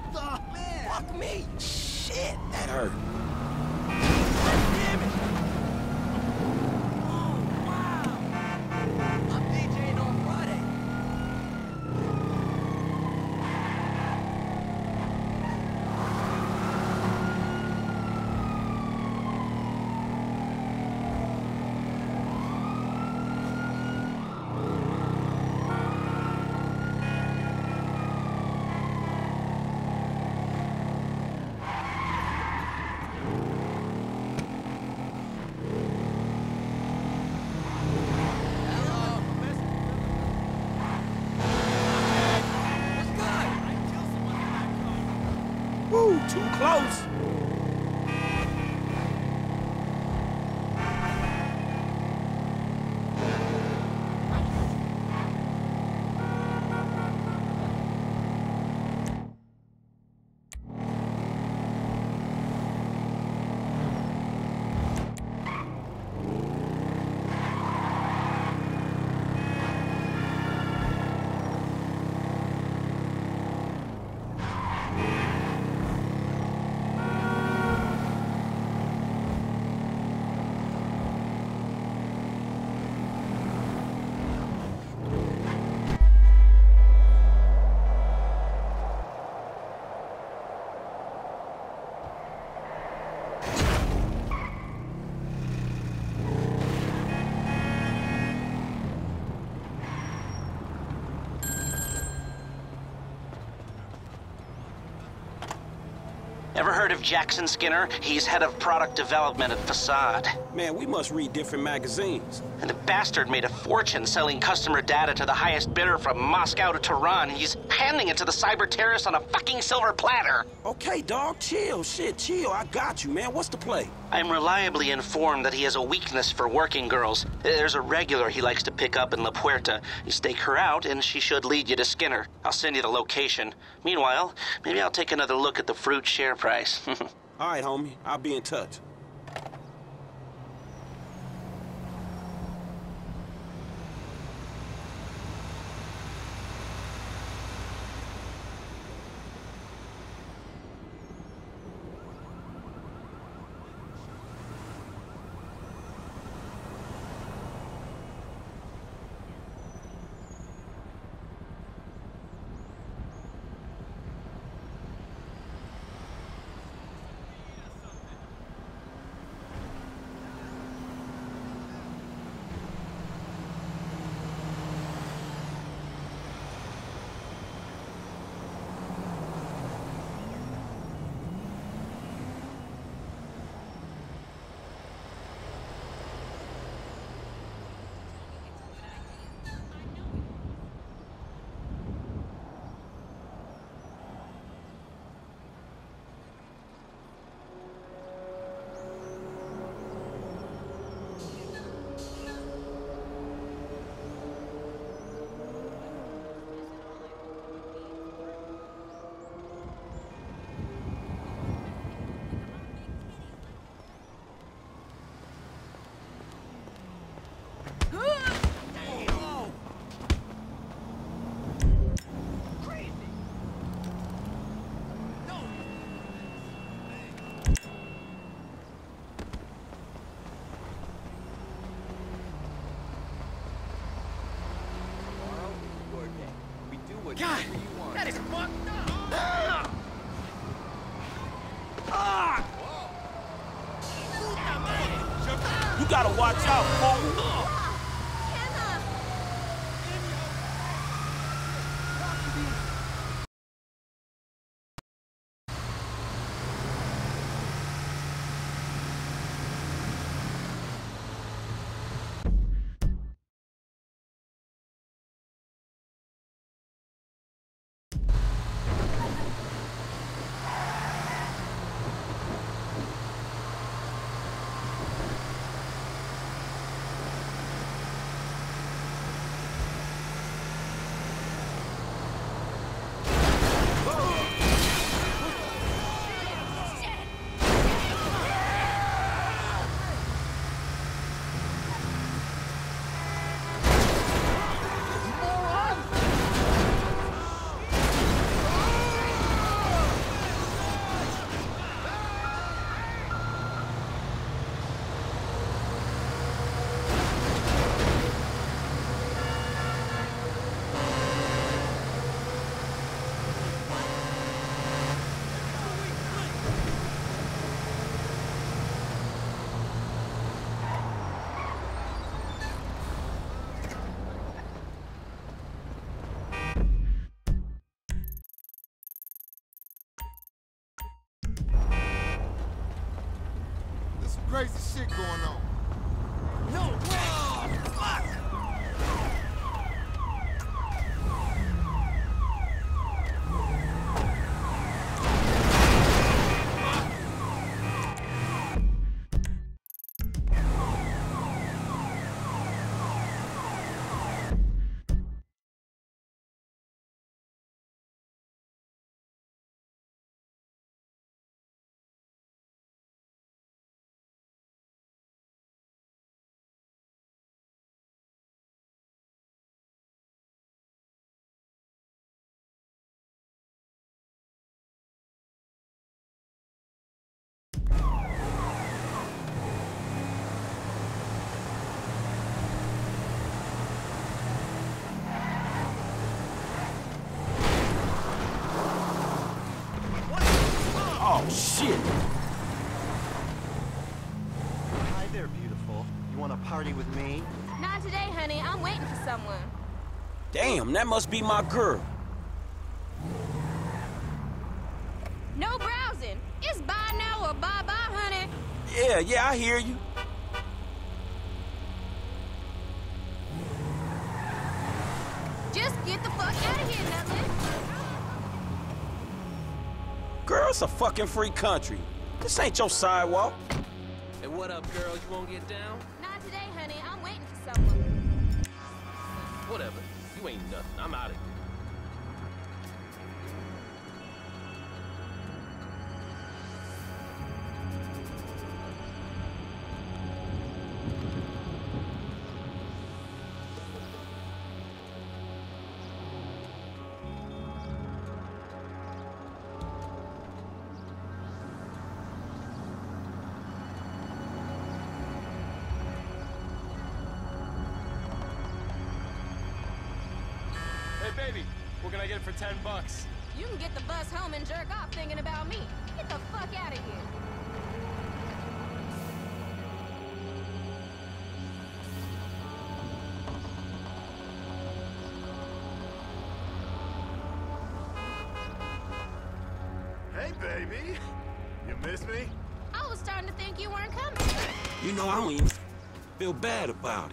the man? Fuck me. Shit, that hurt. Damn it! Oh, wow! I'm DJing on Friday. Woo, too close. Ever heard of Jackson Skinner? He's head of product development at Facade. Man, we must read different magazines. And the bastard made a fortune selling customer data to the highest bidder from Moscow to Tehran. He's handing it to the cyber terrorists on a fucking silver platter. Okay, dog, chill. Shit, chill. I got you, man. What's the play? I'm reliably informed that he has a weakness for working girls. There's a regular he likes to pick up in La Puerta. You stake her out, and she should lead you to Skinner. I'll send you the location. Meanwhile, maybe I'll take another look at the fruit share price. All right, homie. I'll be in touch. God, that is fucked up. Ah! Ah! You gotta watch out, fool. crazy shit going on. No way! Fuck! Oh, shit! Hi there, beautiful. You want to party with me? Not today, honey. I'm waiting for someone. Damn, that must be my girl. No browsing. It's bye now or bye-bye, honey. Yeah, yeah, I hear you. Just get the fuck out of here, Nutley. Girl, it's a fucking free country. This ain't your sidewalk. Hey, what up, girl? You won't get down? Not today, honey. I'm waiting for someone. Whatever. You ain't nothing. I'm out of here. Hey, baby, what can I get for ten bucks? You can get the bus home and jerk off thinking about me. Get the fuck out of here. Hey, baby. You miss me? I was starting to think you weren't coming. You know, I don't even feel bad about it.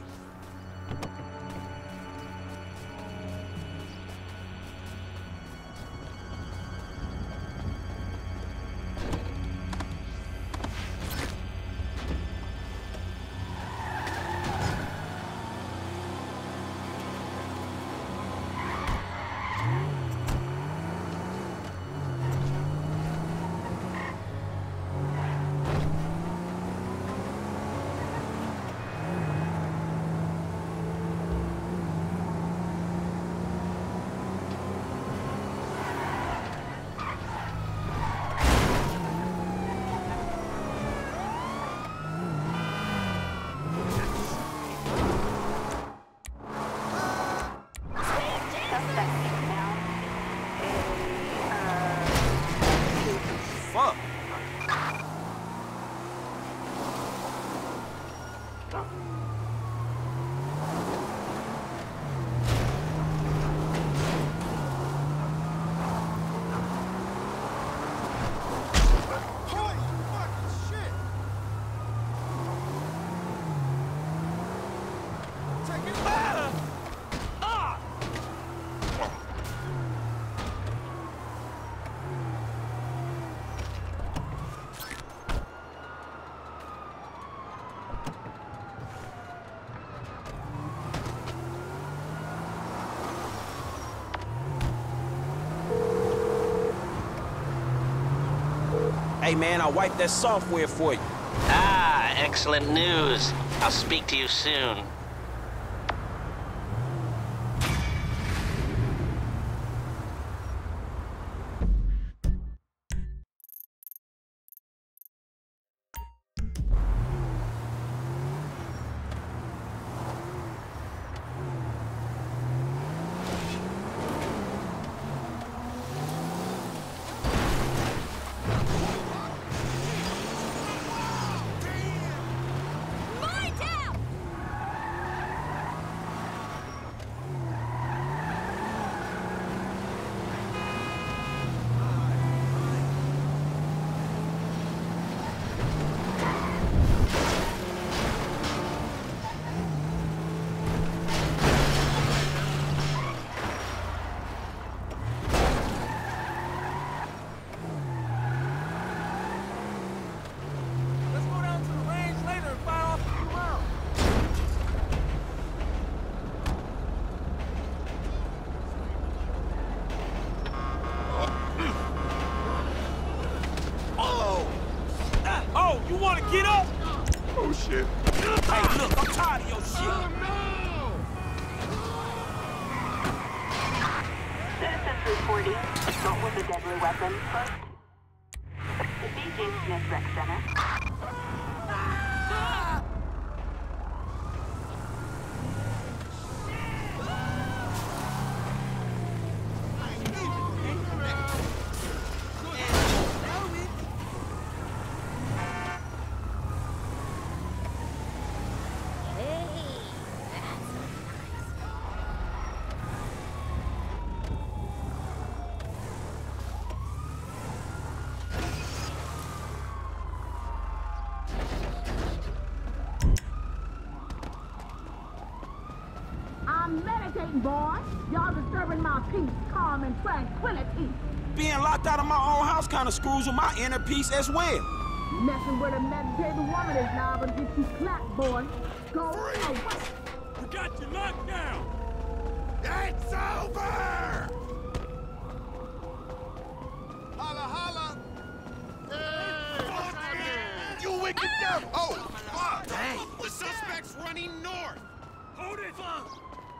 Hey, man, I'll wipe that software for you. Ah, excellent news. I'll speak to you soon. You wanna get up? Oh, shit. Hey, look, I'm tired of your shit. Oh, no! Citizens reporting assault with a deadly weapon first. B J Smith Rec Center. I'm meditating, boy. Y'all disturbing my peace, calm, and tranquility. Being locked out of my own house kind of screws with my inner peace as well. Messing with a meditating woman is now gonna get you clapped, boy. Go away. We got you locked down. It's over! Holla, holla! Hey! You wicked devil! Oh, fuck! Dang! The suspect's running north! Hold it! Fuck!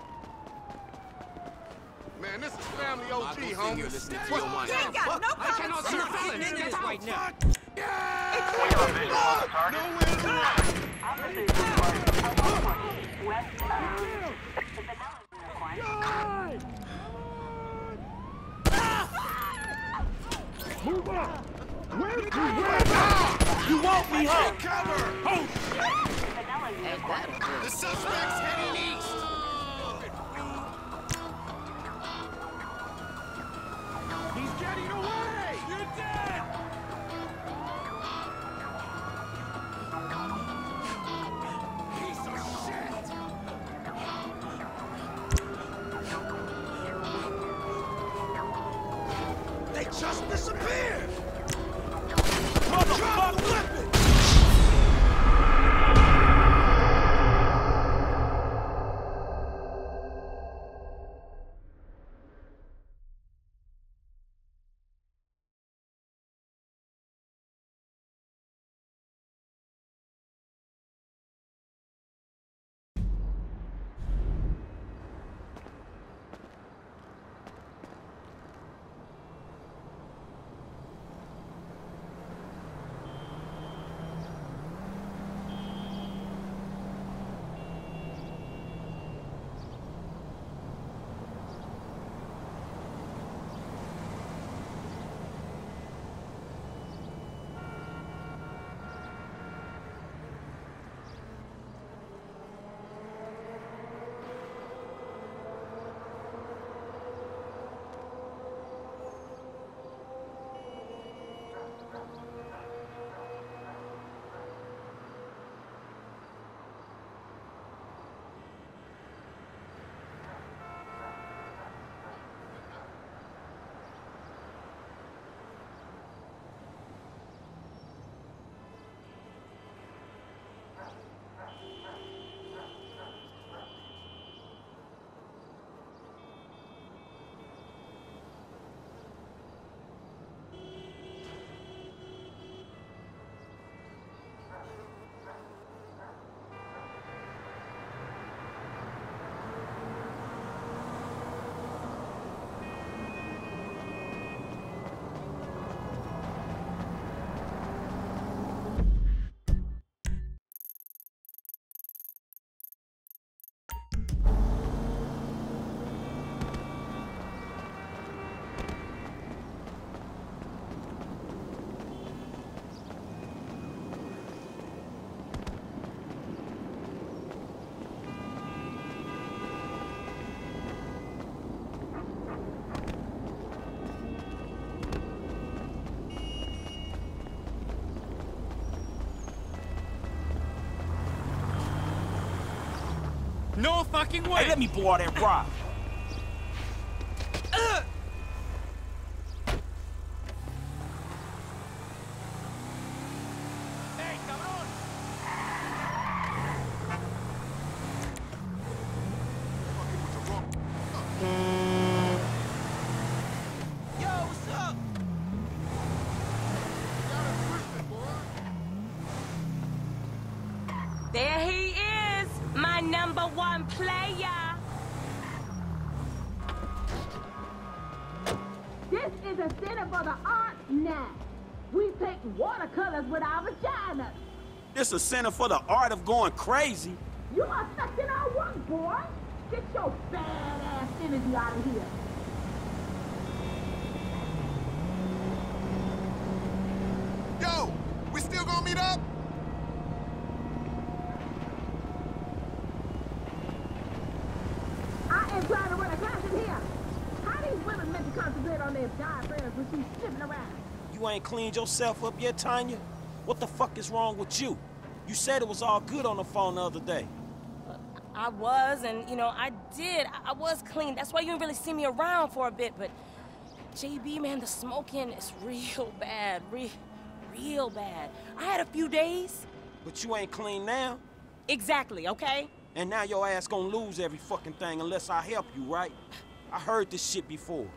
Man, this is family O G, homie. You ain't got no I cannot see a felon in this right now. Officers report a local west of the Vanilla Unicorn. Move up! Where's the way? You won't be hurt! Cover! Oh, Vanilla Unicorn. The suspect's heading east! he's getting away! You're dead! Piece of shit! They just disappeared! Motherfucker! No fucking way! Hey, let me blow that rock. Uh. Hey, cabrón! Yo, what's up? number one player. This is a center for the arts now. We take watercolors with our vaginas. This a center for the art of going crazy. You are stuck in our work, boy. Get your badass energy out of here. Yo, we still gonna meet up? I am trying to run a concert here. How these women meant to concentrate on their diaphragms when she's sniffing around? You ain't cleaned yourself up yet, Tanya? What the fuck is wrong with you? You said it was all good on the phone the other day. I was, and, you know, I did. I, I was clean. That's why you didn't really see me around for a bit, but... J B, man, the smoking is real bad. Real, real bad. I had a few days. But you ain't clean now? Exactly, okay? And now your ass gonna lose every fucking thing unless I help you, right? I heard this shit before.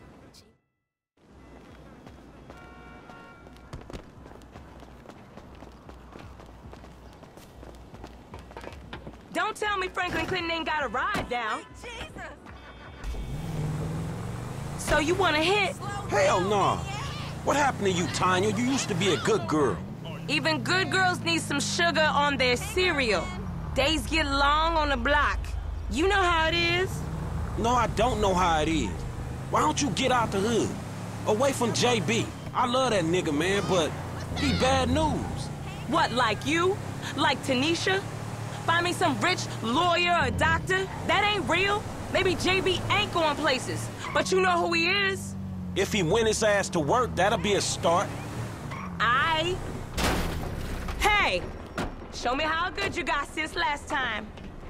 Don't tell me Franklin Clinton ain't got a ride down. Jesus! So you want to hit? Hell no. What happened to you, Tanya? You used to be a good girl. Even good girls need some sugar on their cereal. Days get long on the block. You know how it is. No, I don't know how it is. Why don't you get out the hood? Away from J B. I love that nigga, man, but he bad news. What, like you? Like Tanisha? Find me some rich lawyer or doctor? That ain't real. Maybe J B ain't going places, but you know who he is? If he went his ass to work, that'll be a start. I... Hey! Show me how good you got since last time.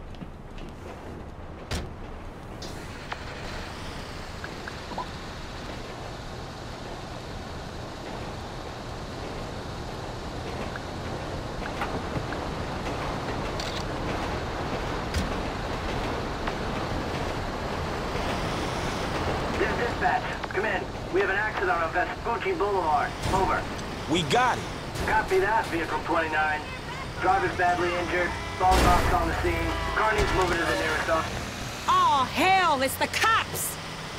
Come in. We have an accident on Vespucci Boulevard. Over. We got it. Copy that, Vehicle twenty-nine. Driver's badly injured. Ball box on the scene. Car needs moving to the nearest office. Oh, hell, it's the cops!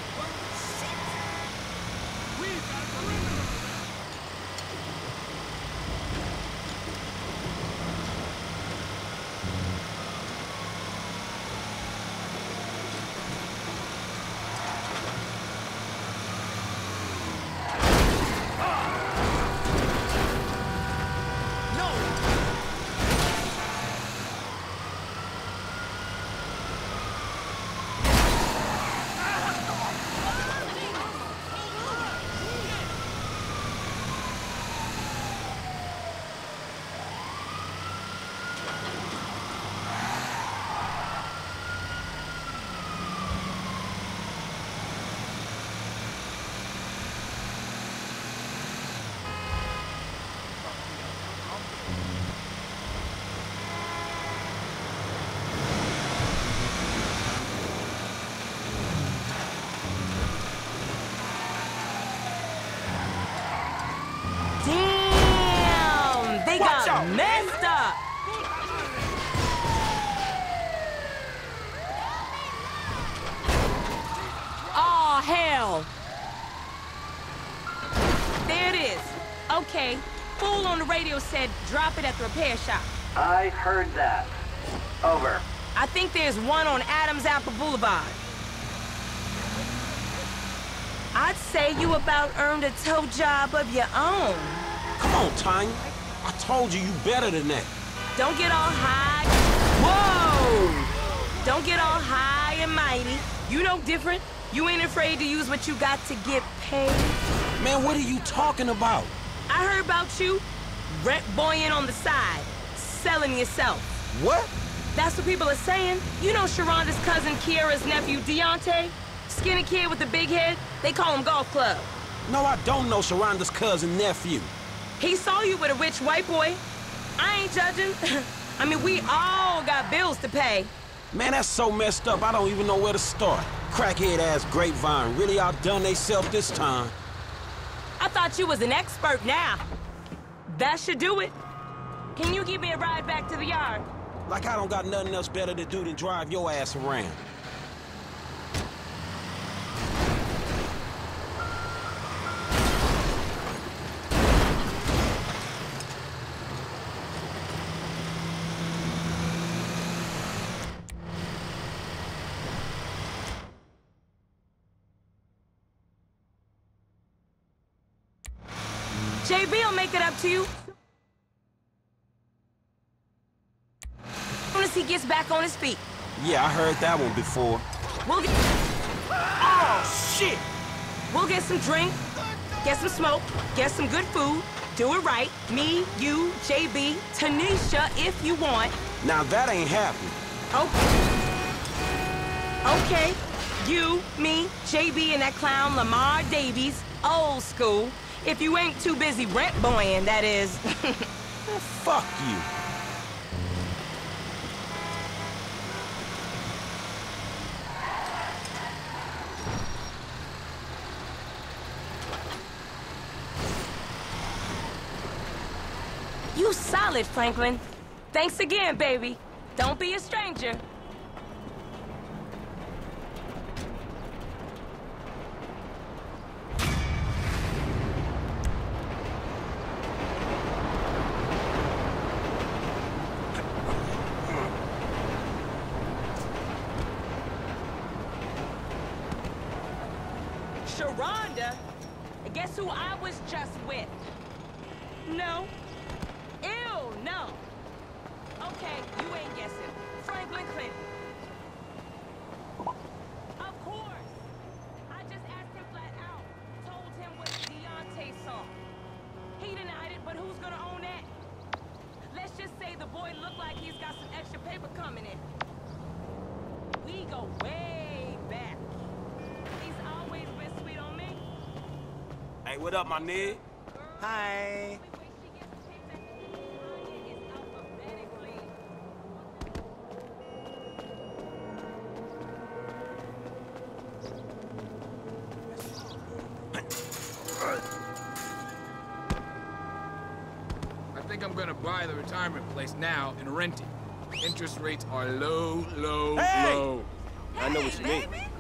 Messed up! Oh, hell! There it is. Okay, fool on the radio said drop it at the repair shop. I heard that. Over. I think there's one on Adams Apple Boulevard. I'd say you about earned a tow job of your own. Come on, Tanya. I told you you better than that. Don't get all high. Whoa! Don't get all high and mighty. You know different. You ain't afraid to use what you got to get paid. Man, what are you talking about? I heard about you. Rent boying on the side. Selling yourself. What? That's what people are saying. You know Sharonda's cousin Kiera's nephew, Deontay? Skinny kid with the big head? They call him Golf Club. No, I don't know Sharonda's cousin nephew. He saw you with a rich white boy. I ain't judging. I mean, we all got bills to pay. Man, that's so messed up, I don't even know where to start. Crackhead-ass Grapevine really outdone theyself this time. I thought you was an expert now. That should do it. Can you give me a ride back to the yard? Like I don't got nothing else better to do than drive your ass around. J B will make it up to you. As soon as he gets back on his feet. Yeah, I heard that one before. We'll get... Oh, shit! We'll get some drink, get some smoke, get some good food, do it right. Me, you, J B, Tanisha, if you want. Now that ain't happening. Okay. Okay. You, me, J B, and that clown Lamar Davies, old school. If you ain't too busy rent boying, that is. Fuck you. You solid, Franklin. Thanks again, baby. Don't be a stranger. Sharonda? Guess who I was just with? No. Ew, no. Okay, you ain't guessing. Franklin Clinton. Of course. I just asked him flat out. Told him what Deontay saw. He denied it, but who's gonna own that? Let's just say the boy looked like he's got some extra paper coming in. We go way back. He's always been sweet on me. Hey, what up, my nigga? Hi. I think I'm gonna buy the retirement place now and rent it. Interest rates are low, low, hey! low. I know what you mean.